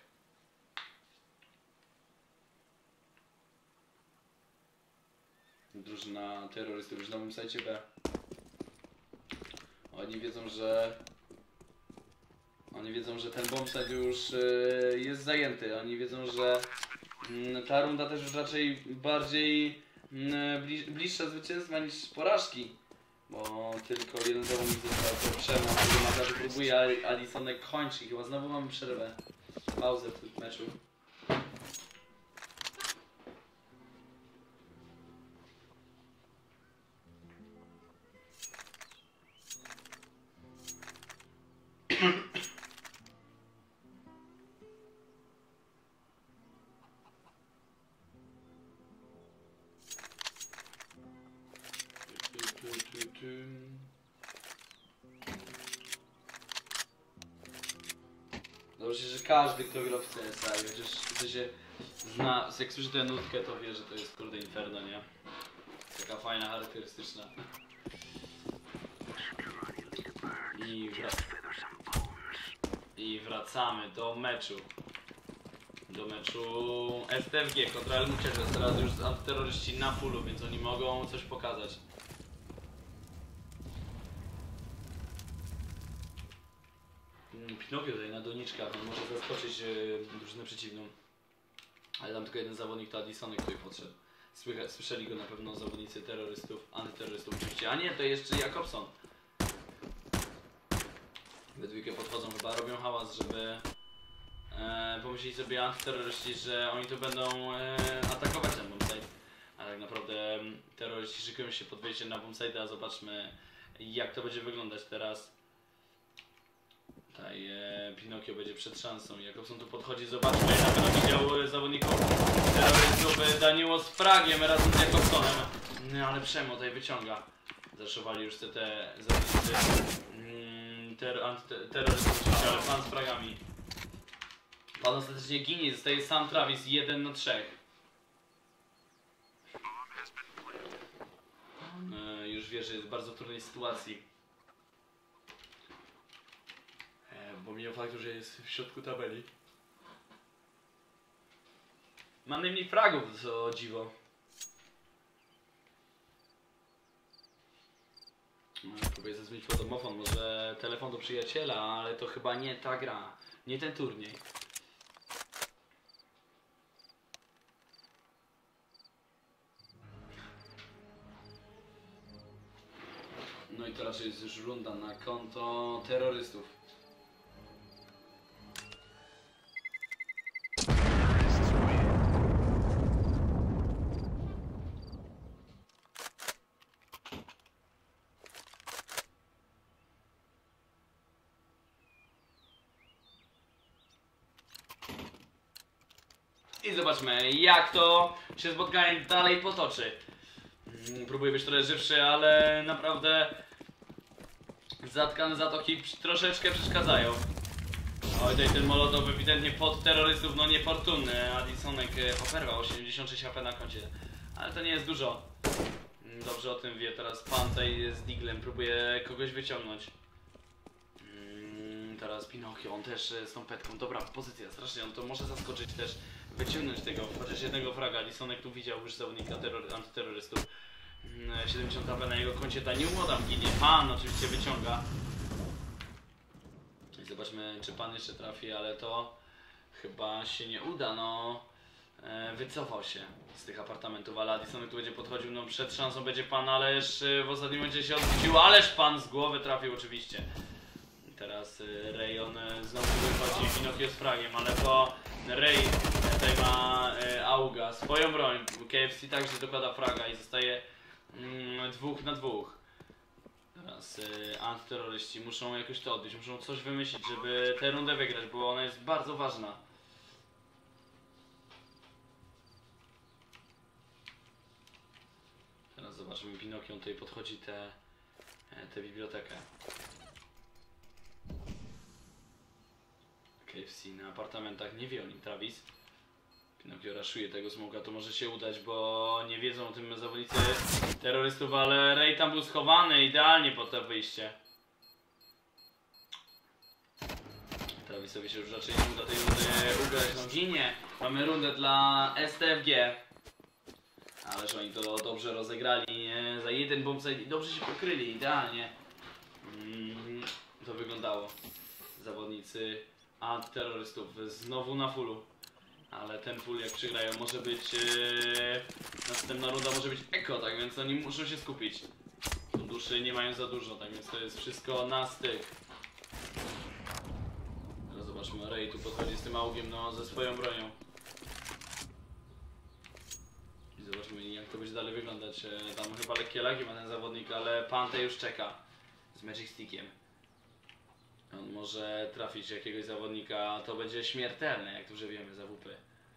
[SPEAKER 1] Drużyna terrorystów już na bombsite B. Oni wiedzą, że Oni wiedzą, że ten bombsite już y, jest zajęty. Oni wiedzą, że y, ta runda też już raczej bardziej y, bliż, bliższa zwycięstwa niż porażki. Bo tylko jeden zawodnik został, to Przemoc, który naprawdę próbuje, a Alisonek kończy. Chyba znowu mamy przerwę, pauzę w tym meczu. Dobrze, że każdy, kto gra w C S a, chociaż kto się zna, jak słyszy tę nutkę, to wie, że to jest kurde Inferno, nie? Taka fajna, charakterystyczna. I, wrac I wracamy do meczu. Do meczu S T F G kontra El Muchachos. Teraz już antyterroryści na fullu, więc oni mogą coś pokazać. Pinokio tutaj na doniczkach, on może zaskoczyć yy, drużynę przeciwną. Ale tam tylko jeden zawodnik, to Addisonek, który podszedł. Słycha, słyszeli go na pewno zawodnicy terrorystów, antyterrorystów oczywiście. A nie, to jeszcze Jakobson. We dwójkę podchodzą, chyba robią hałas, żeby e, pomyśleli sobie antyterroryści, że oni tu będą e, atakować ten bombsite. A tak naprawdę terroryści szykują się pod wejściem na bombsite, a zobaczmy, jak to będzie wyglądać teraz. Tutaj e, Pinokio będzie przed szansą. Jakobson tu podchodzi, zobaczmy, na pewno widział zawodników terrorystów Daniło z fragiem razem z Jakobsonem. No ale Przemo tutaj wyciąga. Zaszowali już te, te zawodnicy mm, ter, antyterrorystów, ale pan z fragami. Pan ostatecznie ginie, zostaje sam Travis jeden na trzech. E, już wie, że jest w bardzo trudnej sytuacji. Bo mimo faktu, że jest w środku tabeli. Ma najmniej fragów, co dziwo. Próbuję zadzwonić po domofon, może telefon do przyjaciela, ale to chyba nie ta gra, nie ten turniej. No i to raczej jest już runda na konto terrorystów. I zobaczmy, jak to się spotkanie dalej potoczy. Próbuję być trochę żywszy, ale naprawdę zatkane zatoki troszeczkę przeszkadzają. Oj, tutaj ten molotow ewidentnie pod terrorystów, no niefortunny. Addisonek operwał osiemdziesiąt sześć H P na koncie, ale to nie jest dużo. Dobrze o tym wie teraz pan tutaj z Diglem, próbuje kogoś wyciągnąć. Teraz Pinokio, on też z tą petką, dobra pozycja, strasznie, on to może zaskoczyć też, wyciągnąć tego, chociaż jednego fraga. Addisonek tu widział już zawodnika antyterrorystów. siedemdziesiąt H P na jego koncie, ta nie młoda ginie, pan oczywiście wyciąga. I zobaczmy, czy pan jeszcze trafi, ale to chyba się nie uda, no. E, wycofał się z tych apartamentów, ale Addisonek tu będzie podchodził, no przed szansą będzie pan, ależ w ostatnim momencie się odwrócił, ależ pan z głowy trafił oczywiście. Teraz y, Ray on y, znowu wychodzi Pinokio z fragiem, ale po Ray tutaj ma y, Auga swoją broń. K F C także dokłada fraga i zostaje y, dwóch na dwóch. Teraz y, antyterroryści muszą jakoś to odbić, muszą coś wymyślić, żeby tę rundę wygrać, bo ona jest bardzo ważna. Teraz zobaczymy, Pinokio tutaj podchodzi tę te bibliotekę. K F C na apartamentach nie wie o nim Travis. Pinokio raszuje tego smoka, to może się udać, bo nie wiedzą o tym zawodnicy terrorystów, ale Ray tam był schowany idealnie pod to wyjście. Travisowi się już raczej nie uda tej rundy ugrać, no ginie. Mamy rundę dla S T F G. Ależ oni to dobrze rozegrali, nie? Za jeden bombsite i dobrze się pokryli, idealnie. Mm, to wyglądało. Zawodnicy antyterrorystów znowu na fullu. Ale ten full jak przegrają może być... Yy, następna runda może być eko, tak więc oni muszą się skupić. Funduszy nie mają za dużo, tak więc to jest wszystko na styk. Teraz zobaczmy, Ray tu podchodzi z tym augiem, no ze swoją bronią. Zobaczmy jak to będzie dalej wyglądać. Tam chyba lekkie lagi ma ten zawodnik, ale Pante już czeka z Magic Stickiem. On może trafić jakiegoś zawodnika, to będzie śmiertelne, jak dobrze wiemy, za W P.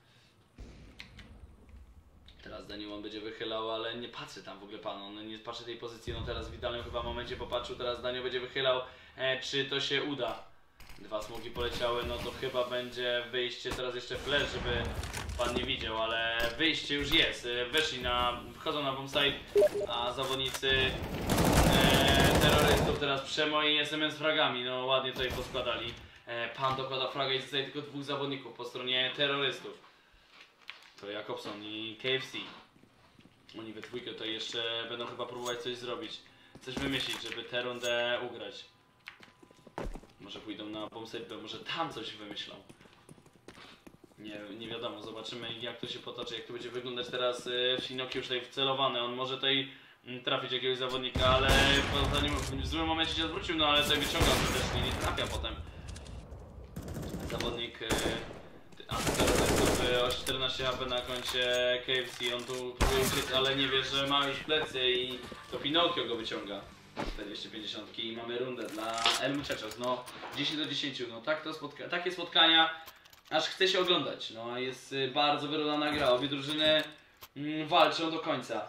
[SPEAKER 1] Teraz Daniel on będzie wychylał, ale nie patrzy tam w ogóle pan, on nie patrzy tej pozycji, no teraz w idealnym chyba momencie popatrzył, teraz Daniel będzie wychylał, e, czy to się uda. Dwa smoki poleciały, no to chyba będzie wyjście, teraz jeszcze flash, żeby pan nie widział, ale wyjście już jest. Weszli na, wchodzą na bombsite, a zawodnicy e, terrorystów teraz Przemo i S M N z fragami, no ładnie tutaj poskładali. E, pan dokłada fraga i zostaje tylko dwóch zawodników po stronie terrorystów. To Jakobson i K F C. Oni we dwójkę to jeszcze będą chyba próbować coś zrobić, coś wymyślić, żeby tę rundę ugrać. Może pójdą na bombsite, może tam coś wymyślą. Nie, nie wiadomo, zobaczymy jak to się potoczy, jak to będzie wyglądać teraz. Pinokio już tutaj wcelowany, on może tutaj trafić jakiegoś zawodnika, ale poza nim w złym momencie się odwrócił, no ale tutaj wyciąga serdecznie, nie trafia potem. Zawodnik antyterrorystów o czternaście H P na koncie K F C, on tu próbuje uciec, ale nie wie, że ma już plecy i to Pinokio go wyciąga. Te dwieście pięćdziesiąt i mamy rundę dla El Muchachos, no dziesięć do dziesięciu, no tak to spotka takie spotkania aż chce się oglądać, no jest y, bardzo wyrównana gra, obie drużyny mm, walczą do końca.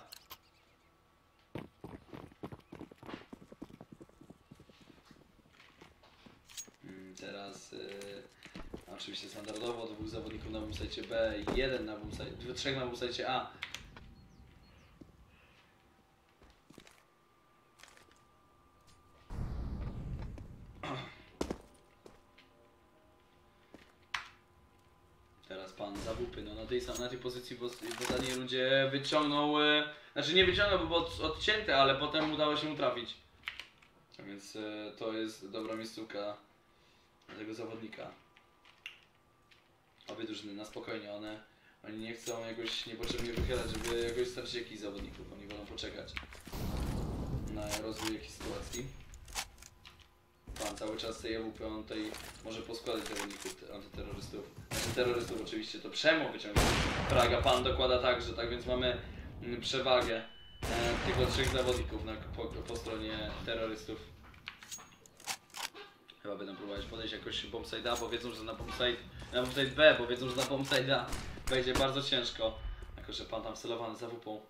[SPEAKER 1] Mm, teraz y, oczywiście standardowo dwóch zawodników na bombsite B i jeden na bombsite, trzech na bombsite A. Teraz pan za W P, no na tej, na tej pozycji w ostatniej rundzie wyciągnął, e, znaczy nie wyciągnął, bo było od, odcięte, ale potem udało się mu trafić. A więc e, to jest dobra miejscówka dla tego zawodnika. Obie drużyny na spokojnie, one oni nie chcą jakoś niepotrzebnie wychylać, żeby jakoś stracić jakichś zawodników, oni wolą poczekać na rozwój jakiejś sytuacji. Pan cały czas tej E W P, on tutaj może poskładać zawodników antyterrorystów. Antyterrorystów oczywiście to Przemo wyciąga fraga, pan dokłada także, tak więc mamy mm, przewagę e, tylko trzech zawodników na, po, po stronie terrorystów. Chyba będą próbować podejść jakoś bombsite A, bo wiedzą, że na bombsite, na bombsite B, bo wiedzą, że na bombsite A będzie bardzo ciężko. Jako że pan tam celowany za W P-ą.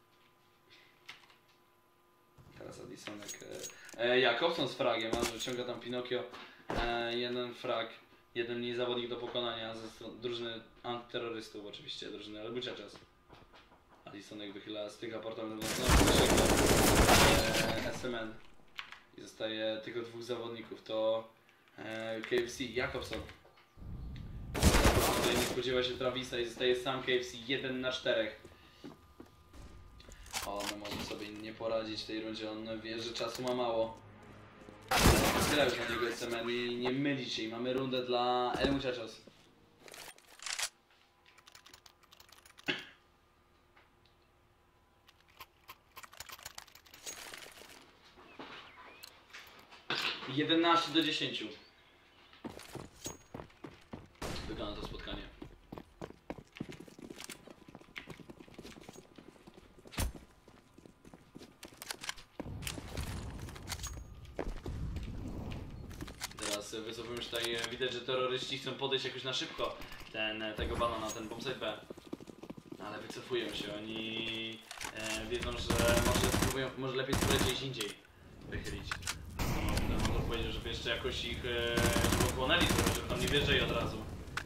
[SPEAKER 1] Teraz Addisonek. E, e, Jakobson z fragiem, a wyciąga tam Pinokio. E, jeden frag, jeden mniej zawodnik do pokonania ze strony drużyny antyterrorystów, oczywiście, drużyny El Muchachos. Addisonek wychyla z tych apartamentów na e, S M N. I zostaje tylko dwóch zawodników, to e, K F C, Jakobson. Tutaj nie spodziewa się Travisa i zostaje sam K F C jeden na czterech. On może sobie nie poradzić w tej rundzie, on wie, że czasu ma mało. Tyle już na niego S M N i nie myli się i mamy rundę dla El Muchachos. jedenaście do dziesięciu. Wygląda to spotkanie. Teraz wycofujemy się tutaj, widać, że terroryści chcą podejść jakoś na szybko ten, tego banana, ten bombsite B. Ale wycofujemy się, oni e, wiedzą, że może spróbują, może lepiej spróbować gdzieś indziej wychylić. No, można powiedzieć, żeby jeszcze jakoś ich e, ochłonęli, żeby tam nie wjeżdżali od razu.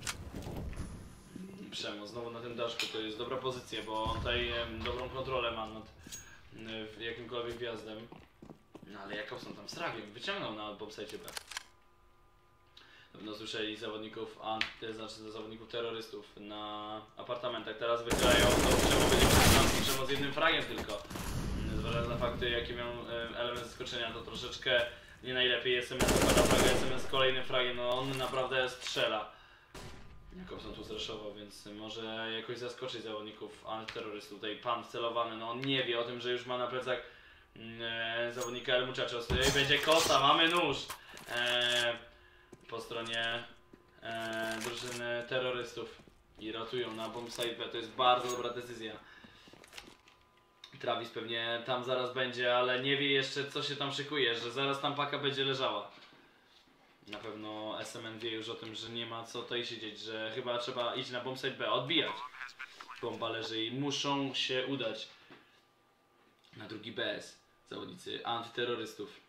[SPEAKER 1] Przemo, znowu na tym daszku, to jest dobra pozycja, bo on tutaj e, dobrą kontrolę ma nad e, jakimkolwiek wjazdem. No ale Jakobson tam sragiem wyciągnął na bombsite B. Na pewno słyszeli zawodników, anty, znaczy zawodników terrorystów na apartamentach. Teraz wygrają, to Przemo będzie przeciwko, Przemo z jednym fragiem tylko. Zważając na fakty, jaki miał element zaskoczenia, to troszeczkę nie najlepiej. S M S zakłada flagę, S M S z kolejnym fragiem, no on naprawdę strzela. Jakobson tu zreszował, więc może jakoś zaskoczyć zawodników antyterrorystów. Tutaj pan wcelowany, no on nie wie o tym, że już ma na plecach e, zawodnika El Muchachos. Tutaj będzie kosa, mamy nóż. E, po stronie e, drużyny terrorystów i ratują na bombsite B. To jest bardzo dobra decyzja. Travis pewnie tam zaraz będzie, ale nie wie jeszcze, co się tam szykuje, że zaraz tam paka będzie leżała. Na pewno S M N wie już o tym, że nie ma co tutaj siedzieć, że chyba trzeba iść na bombsite B, odbijać. Bomba leży i muszą się udać na drugi B S zawodnicy antyterrorystów.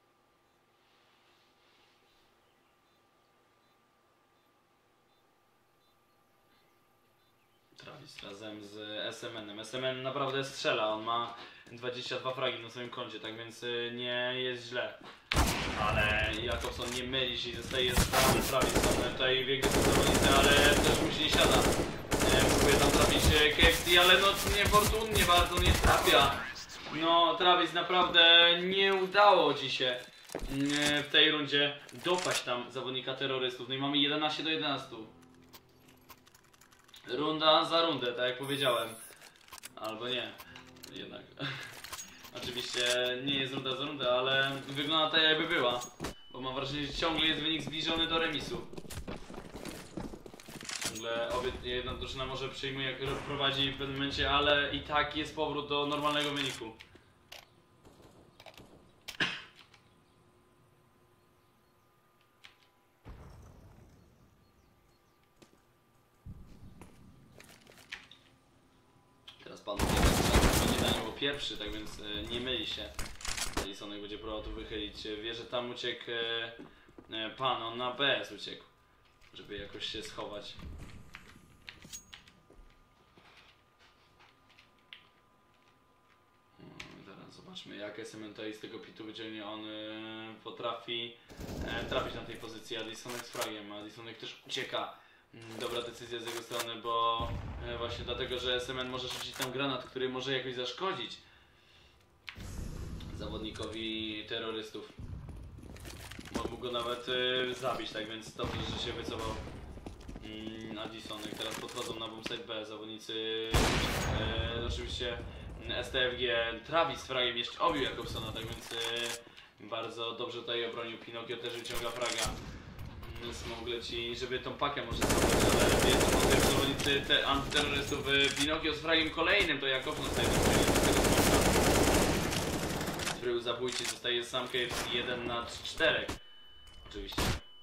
[SPEAKER 1] Travis razem z S M N-em. S M N naprawdę strzela, on ma dwadzieścia dwa fragi na swoim koncie, tak więc nie jest źle. Ale Jakobson nie myli się i zostaje sprawy Travis. Są tutaj wielkie zawodnicy, ale też mu się nie siada. Próbuje tam trafić K F C, ale no niefortunnie bardzo nie trafia. No Travis, naprawdę nie udało ci się w tej rundzie dopaść tam zawodnika terrorystów. No i mamy jedenaście do jedenastu. Runda za rundę, tak jak powiedziałem. Albo nie, jednak. Oczywiście nie jest runda za rundę, ale wygląda tak jakby była. Bo mam wrażenie, że ciągle jest wynik zbliżony do remisu. Ciągle obie, jedna drużyna może przyjmuje, prowadzi w pewnym momencie, ale i tak jest powrót do normalnego wyniku. Teraz pan będzie na niego pierwszy, tak więc e, nie myli się. Alisonek będzie próbował tu wychylić. Wie, że tam uciekł e, e, pan, on na B S uciekł, żeby jakoś się schować. Hmm, teraz zobaczmy, jak S M N tutaj z tego pitu wyciągnie. On e, potrafi e, trafić na tej pozycji. Alisonek z fragiem. Alisonek też ucieka. Dobra decyzja z jego strony, bo e, właśnie dlatego, że S M N może rzucić tam granat, który może jakoś zaszkodzić zawodnikowi terrorystów. Mógł go nawet e, zabić, tak więc dobrze, że się wycofał mm, Addisonek. Teraz podchodzą na bombsite B zawodnicy, e, oczywiście S T F G. Travis z fragiem jeszcze obił Jakobsona, tak więc e, bardzo dobrze tutaj obronił. Pinokio też wyciąga fraga. Smog leci, żeby tą pakę może zrobić, ale jest to tych zawodnicy te antyterrorystów. Pinokio z fragiem kolejnym, to Jakobson zostaje do tego smoka. Który zabójczy zostaje sam K F C jeden na cztery. Oczywiście.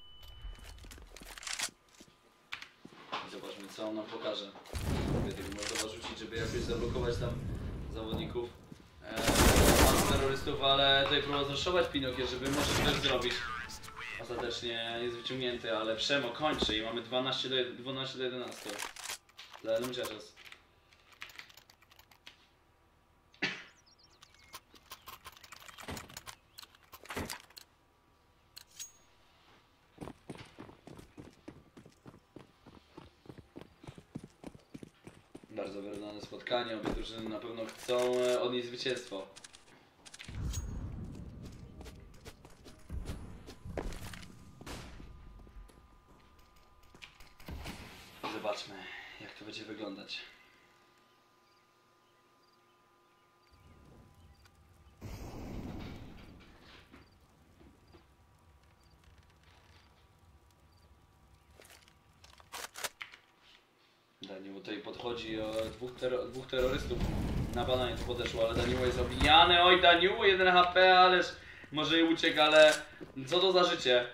[SPEAKER 1] I zobaczmy, co on nam pokaże. Można rzucić, żeby jakoś zablokować tam zawodników e, antyterrorystów, ale tutaj próbował zraszować Pinokio, żeby może coś zrobić. Ostatecznie jest wyciągnięty, ale Przemo kończy i mamy dwanaście do jedenastu dla El Muchachos. Bardzo wyrównane spotkanie, obie drużyny na pewno chcą odnieść zwycięstwo. Zobaczmy, jak to będzie wyglądać. tutaj podchodzi o dwóch, terro dwóch terrorystów. Na bananie to podeszło, ale Daniło jest obijany. Oj, Daniło, jeden H P, ależ może i uciekł, ale co to za życie?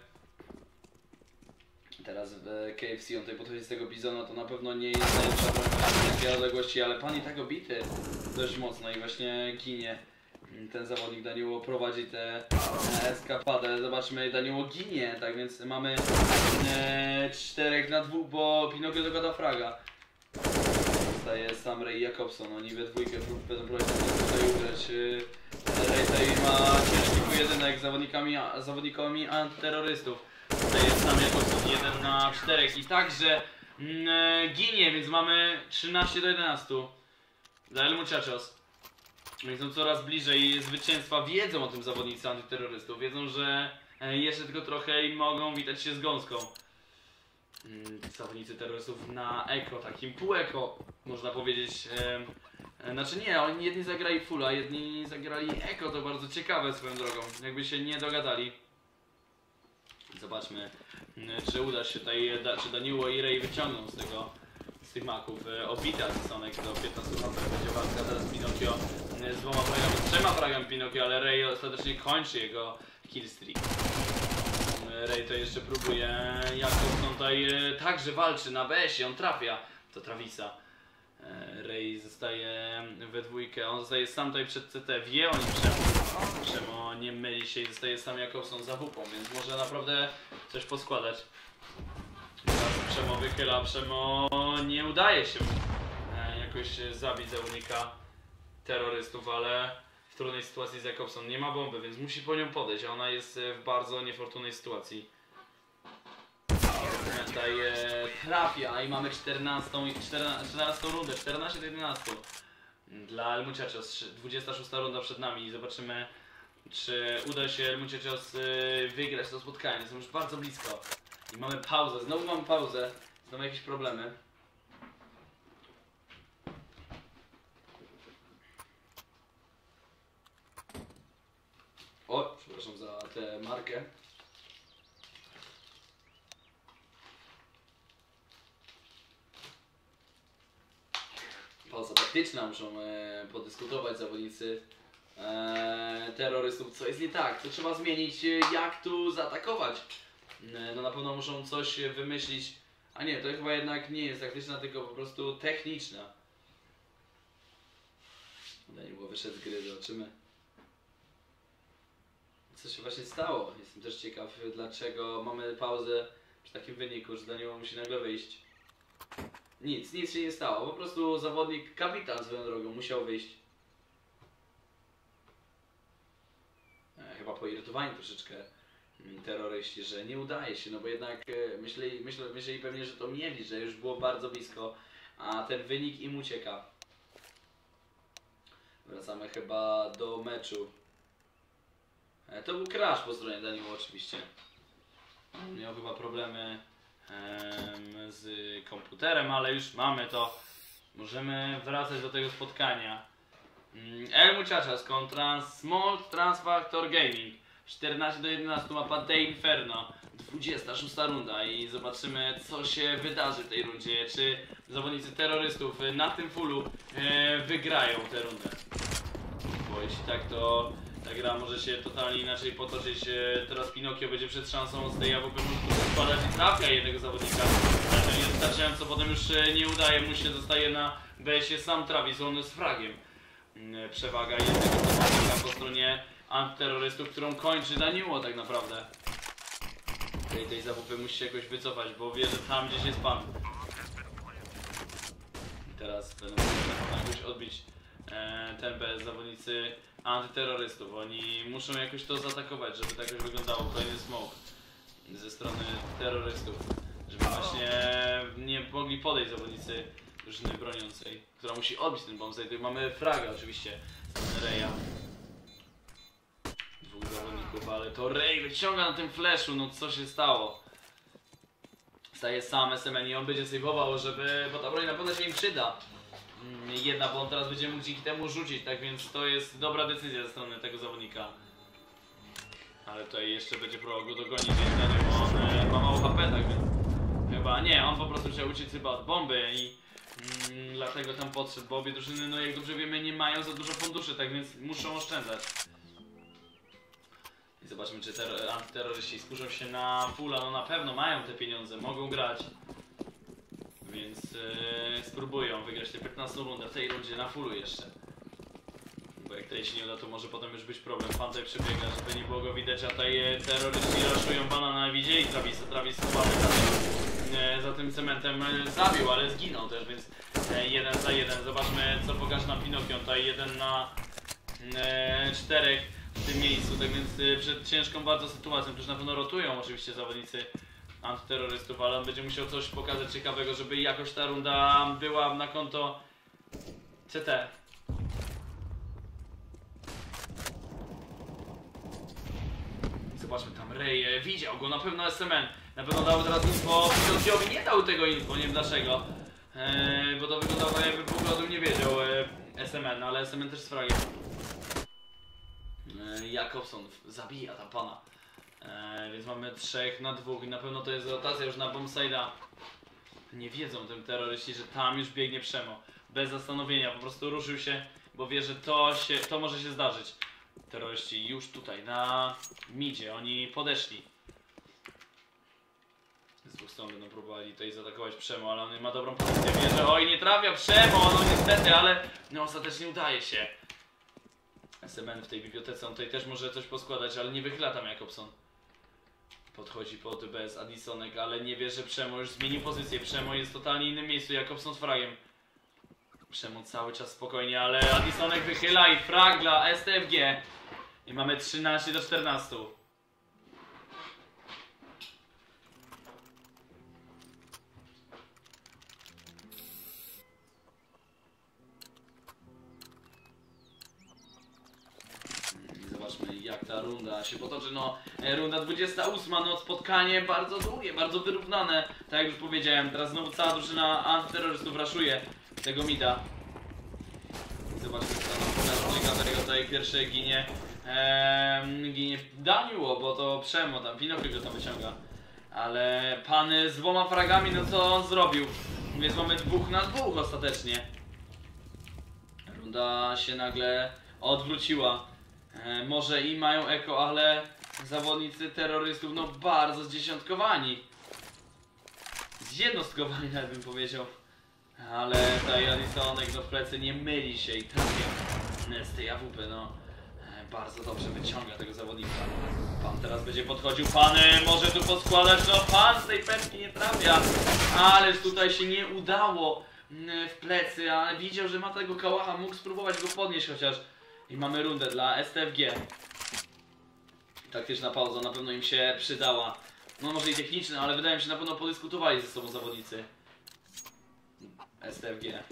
[SPEAKER 1] Teraz w K F C on tutaj podchodzi z tego bizona, to na pewno nie jest najlepsza broń na takiej odległości, ale pan i tak obity dość mocno i właśnie ginie. Ten zawodnik Daniło prowadzi tę eskapadę. Zobaczmy, Daniło ginie, tak więc mamy e, czterech na dwóch, bo Pinokio dogada fraga. Zostaje sam Ray i Jakobson, oni we dwójkę będą próbować tutaj ugrać. Ray tutaj ma ciężki pojedynek z zawodnikami, zawodnikami antyterrorystów. Tutaj jest sam Jakobson, jeden na czterech i także mm, ginie, więc mamy trzynaście do jedenastu dla El Muchachos. Więc są coraz bliżej zwycięstwa, wiedzą o tym zawodnicy antyterrorystów, wiedzą, że jeszcze tylko trochę i mogą witać się z gąską. Zawodnicy terrorystów na eko, takim pół eko, można powiedzieć. E, znaczy nie, oni jedni zagrali fulla, jedni zagrali eko, to bardzo ciekawe swoją drogą, jakby się nie dogadali. Zobaczmy, czy uda się tutaj, czy Daniło i Ray wyciągną z tego, z tych maków. Obity Addissonek do piętnastu HP, będzie walka teraz Pinokio z dwoma fragami, z trzema fragami Pinokio, ale Ray ostatecznie kończy jego killstreak. Ray to jeszcze próbuje, Jakobson tutaj także walczy na B S ie, on trafia do Travisa. Ray zostaje we dwójkę, on zostaje sam tutaj przed C T, wie o nim Przemo. Przemo nie myli się i zostaje sam Jakobson za wupą, więc może naprawdę coś poskładać. Teraz Przemo wychyla, Przemo nie udaje się jakoś zabić zawodnika terrorystów, ale w trudnej sytuacji z Jakobson nie ma bomby, więc musi po nią podejść, a ona jest w bardzo niefortunnej sytuacji. Tutaj e, trafia i mamy czternastą, czternastą rundę, czternaście do jedenastu dla El Muchachos, dwudziesta szósta runda przed nami i zobaczymy, czy uda się El Muchachos e, wygrać to spotkanie. Są już bardzo blisko i mamy pauzę, znowu mamy pauzę, znowu jakieś problemy. O, przepraszam za tę markę. Pauza taktyczna, muszą e, podyskutować zawodnicy e, terrorystów, co jest nie tak, co trzeba zmienić, jak tu zaatakować. E, no na pewno muszą coś wymyślić, a nie, to chyba jednak nie jest taktyczna, tylko po prostu techniczna. Daniło wyszedł z gry, zobaczymy, co się właśnie stało. Jestem też ciekaw, dlaczego mamy pauzę przy takim wyniku, że Daniło musi nagle wyjść. Nic, nic się nie stało, po prostu zawodnik, kapitan swoją drogą, musiał wyjść. E, chyba poirytowani troszeczkę terroryści, że nie udaje się, no bo jednak e, myśleli, myśleli, myśleli pewnie, że to mieli, że już było bardzo blisko, a ten wynik im ucieka. Wracamy chyba do meczu. E, to był crash po stronie Daniło oczywiście. Miał chyba problemy z komputerem, ale już mamy to. Możemy wracać do tego spotkania. El Muchachos kontra Small Transfactor Gaming. czternaście do jedenastu mapa The Inferno. dwudziesta szósta runda i zobaczymy, co się wydarzy w tej rundzie. Czy zawodnicy terrorystów na tym fullu e, wygrają tę rundę. Bo jeśli tak, to ta gra może się totalnie inaczej potoczyć. Teraz Pinokio będzie przed szansą z tej A W P składać i trafia jednego zawodnika. Ale to niewystarczająco, potem już nie udaje mu się, zostaje na B S ie sam Travis, on z fragiem. Przewaga jednego zawodnika po stronie antyterrorystów, którą kończy Daniło tak naprawdę. Tej, tej Z W P musi się jakoś wycofać, bo wie, że tam gdzieś jest pan. I teraz będą jakoś odbić e, ten B S zawodnicy antyterrorystów. Oni muszą jakoś to zaatakować, żeby tak jakoś wyglądało. Kolejny smoke ze strony terrorystów, żeby właśnie nie mogli podejść zawodnicy drużyny broniącej, która musi odbić ten bombsite. Tu mamy fraga oczywiście z Raya. Dwóch zawodników, ale to Ray wyciąga na tym flashu, no co się stało? Staje sam S M N i on będzie sejwował, żeby, bo ta broń na pewno się im przyda. Jedna, bo on teraz będzie mógł dzięki temu rzucić, tak więc to jest dobra decyzja ze strony tego zawodnika. Ale tutaj jeszcze będzie próbował go dogonić, bo on e, ma mało H P, tak więc chyba nie, on po prostu chciał uciec chyba od bomby i Mm, dlatego tam podszedł, bo obie drużyny, no jak dobrze wiemy, nie mają za dużo funduszy, tak więc muszą oszczędzać. I zobaczmy, czy ter antyterroryści skuszą się na fulla. No na pewno mają te pieniądze, mogą grać. Więc yy, spróbują wygrać tę piętnastą rundę w tej rundzie na fullu jeszcze. Bo jak tutaj się nie uda, to może potem już być problem. Pan tutaj przebiega, żeby nie było go widać, a tutaj e, terroryści raszują banana. Widzieli Travisa, Travis chowany za tym, e, za tym cementem e, zabił, ale zginął też, więc e, jeden za jeden. Zobaczmy, co pokaże nam Pinokio. Tutaj jeden na e, czterech w tym miejscu, tak więc e, przed ciężką bardzo sytuacją, którzy na pewno rotują oczywiście zawodnicy antyterrorystów, ale on będzie musiał coś pokazać ciekawego, żeby jakoś ta runda była na konto C T. Zobaczmy tam, Ray e, widział go, na pewno S M N, na pewno dał teraz info, Pinokiowi nie dał tego info, nie wiem dlaczego, e, bo to wyglądało tak, jakby w ogóle o tym nie wiedział e, S M N, ale S M N też z fragiem. E, Jakobson zabija tam pana, e, więc mamy trzech na dwóch i na pewno to jest rotacja już na bombside'a. Nie wiedzą tym terroryści, że tam już biegnie Przemo, bez zastanowienia, po prostu ruszył się, bo wie, że to, się, to może się zdarzyć. Terroryści już tutaj na midzie, oni podeszli. Z dwóch stron będą próbowali tutaj zaatakować Przemo, ale on ma dobrą pozycję, wie, że oj, nie trafia Przemo, no niestety, ale no ostatecznie udaje się. S M N w tej bibliotece, on tutaj też może coś poskładać, ale nie wychyla tam Jakobson. Podchodzi pod bez Addisonek, ale nie wie, że Przemo już zmienił pozycję. Przemo jest w totalnie innym miejscu, Jakobson z fragiem. Przemo cały czas spokojnie, ale Addisonek wychyla i frag dla S T F G. I mamy trzynaście do czternastu. Zobaczmy, jak ta runda się potoczy. No, runda dwudziesta ósma, no spotkanie bardzo długie, bardzo wyrównane. Tak jak już powiedziałem, teraz znowu cała drużyna antyterrorystów raszuje tego mida. Zobaczmy, co nam tutaj pierwsze ginie. Eee, ginie Daniło, bo to Przemo, tam Pinokio go tam wyciąga. Ale pan z dwoma fragami, no co on zrobił? Więc mamy dwóch na dwóch ostatecznie. Runda się nagle odwróciła. Eee, może i mają eko, ale zawodnicy terrorystów no bardzo zdziesiątkowani. Zjednostkowani nawet bym powiedział. Ale tutaj Addisonek do plecy nie myli się i trafia z tej A W P, no. Bardzo dobrze wyciąga tego zawodnika. Pan teraz będzie podchodził, pan może tu podskładać, no pan z tej pętki nie trafia. Ależ tutaj się nie udało w plecy, ale widział, że ma tego kałacha, mógł spróbować go podnieść chociaż. I mamy rundę dla S T F G. Taktyczna pauza na pewno im się przydała. No może i techniczna, ale wydaje mi się, na pewno podyskutowali ze sobą zawodnicy S T F G.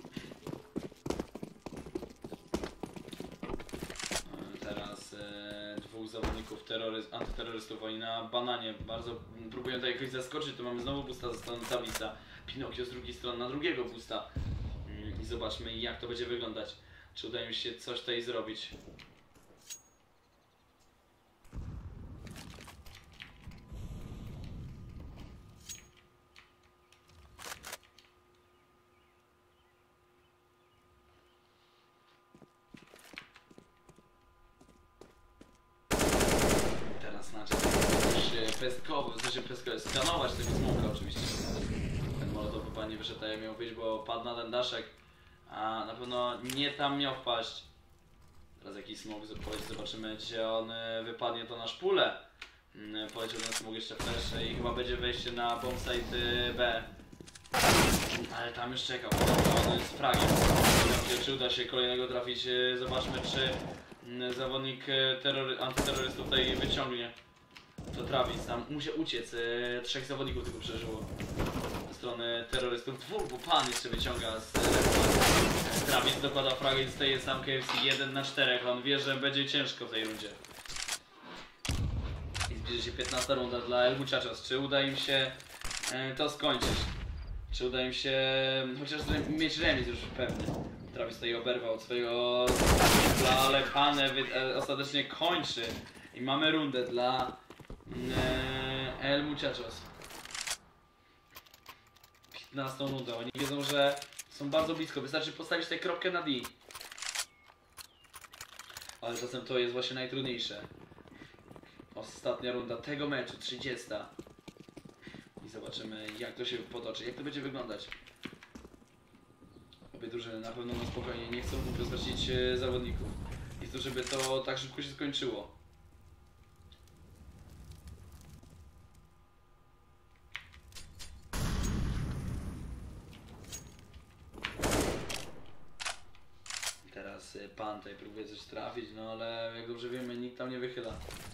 [SPEAKER 1] Teraz e, dwóch zawodników terroryz antyterrorystów, oni na bananie bardzo próbują tutaj jakoś zaskoczyć. Tu mamy znowu boosta ze strony Travisa, Pinokio z drugiej strony na drugiego boosta. I zobaczmy, jak to będzie wyglądać. Czy uda im się coś tutaj zrobić. Pestkowy, w sensie pestkowy, skanować tego smoka oczywiście. Ten molotow chyba nie wyszedł tak jak miał wyjść, bo padł na ten daszek, a na pewno nie tam miał wpaść. Teraz jakiś smok zobaczymy, gdzie on wypadnie, to na szpulę. Poleciał ten smok jeszcze flash i chyba będzie wejście na bombsite B. Ale tam już czekał, on jest fragiem. Czy uda się kolejnego trafić, zobaczmy czy zawodnik terrory, antyterrorystów tutaj wyciągnie. To Travis, tam musi uciec, e, trzech zawodników tylko przeżyło ze strony terrorystów, dwóch, bo pan jeszcze wyciąga z e, Travis dokłada fragę i zostaje sam K F C jeden na czterech, on wie, że będzie ciężko w tej rundzie. I zbliży się piętnasta runda dla El Muchachos, czy uda im się e, to skończyć? Czy uda im się chociaż mieć remis już pewnie? Travis tutaj oberwał od swojego ale pan e, ostatecznie kończy i mamy rundę dla El Muchachos. piętnastą rundę. Oni wiedzą, że Są bardzo blisko, wystarczy postawić tę kropkę na D. Ale czasem to jest właśnie najtrudniejsze. Ostatnia runda tego meczu, trzydziesta. I zobaczymy, jak to się potoczy, jak to będzie wyglądać. Obie drużyny na pewno na spokojnie nie chcą wystracić zawodników. I to, żeby to tak szybko się skończyło. Teraz pan tutaj próbuje coś trafić, no ale jak dobrze wiemy, nikt tam nie wychyla.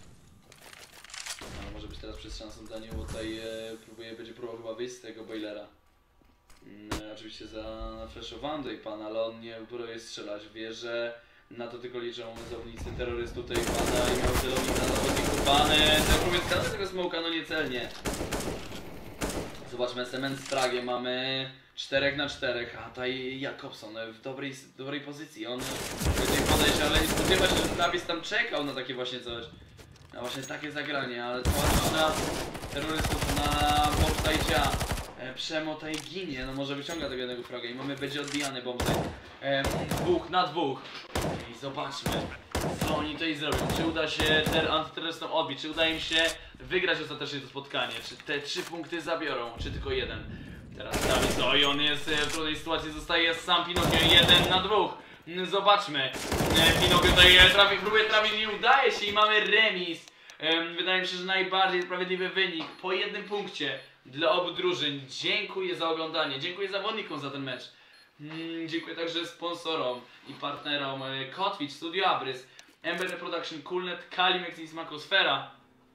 [SPEAKER 1] Ale może być teraz przez szansę dla niego, bo tutaj e, próbuje, będzie próbował chyba wyjść z tego boilera. No, oczywiście za flashowany tutaj pan, ale on nie próbuje strzelać. Wie, że na to tylko liczą zawodnicy terrorystów tutaj pana i miał celownik na zawodniku pany. Tak próbuje skazać tego smoka, no niecelnie. Zobaczmy, Cement z Pragiem mamy czterech na czterech, a tutaj Jakobson w dobrej, w dobrej pozycji. On będzie podejść, ale nie spodziewa się, że Travis tam czekał na takie właśnie coś. Na właśnie takie zagranie, ale cała drużyna terrorystów na bombsite'ia. E, Przemo tutaj ginie, no może wyciąga tego jednego fraga i mamy, będzie odbijany bombsite. E, dwóch na dwóch. I zobaczmy, co oni tutaj zrobią. Czy uda się ter antyterrorystom odbić, czy uda im się wygrać ostatecznie to spotkanie, czy te trzy punkty zabiorą, czy tylko jeden. Teraz Travis, oj, on jest w trudnej sytuacji, zostaje sam Pinokio, jeden na dwóch. Zobaczmy, Pinokio tutaj trafi, próbuje trafić, nie udaje się i mamy remis. Wydaje mi się, że najbardziej sprawiedliwy wynik po jednym punkcie dla obu drużyn. Dziękuję za oglądanie, dziękuję zawodnikom za ten mecz. Dziękuję także sponsorom i partnerom Kotwicz, Studio Abrys, M B T Production, Coolnet, Kalimex i Smakosfera.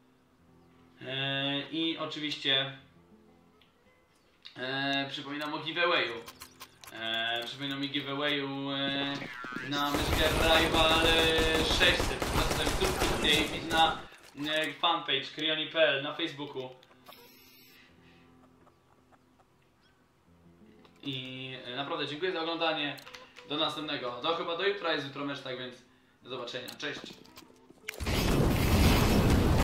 [SPEAKER 1] I oczywiście Eee, przypominam o giveawayu. Eee, przypominam mi giveawayu eee, na myszkę Rival sześćset. Zatem subskrypcję i wbij na e, fanpage kryoni kropka p l na Facebooku. I e, naprawdę dziękuję za oglądanie. Do następnego. Do chyba do jutra jest jutro mecz, tak więc do zobaczenia. Cześć!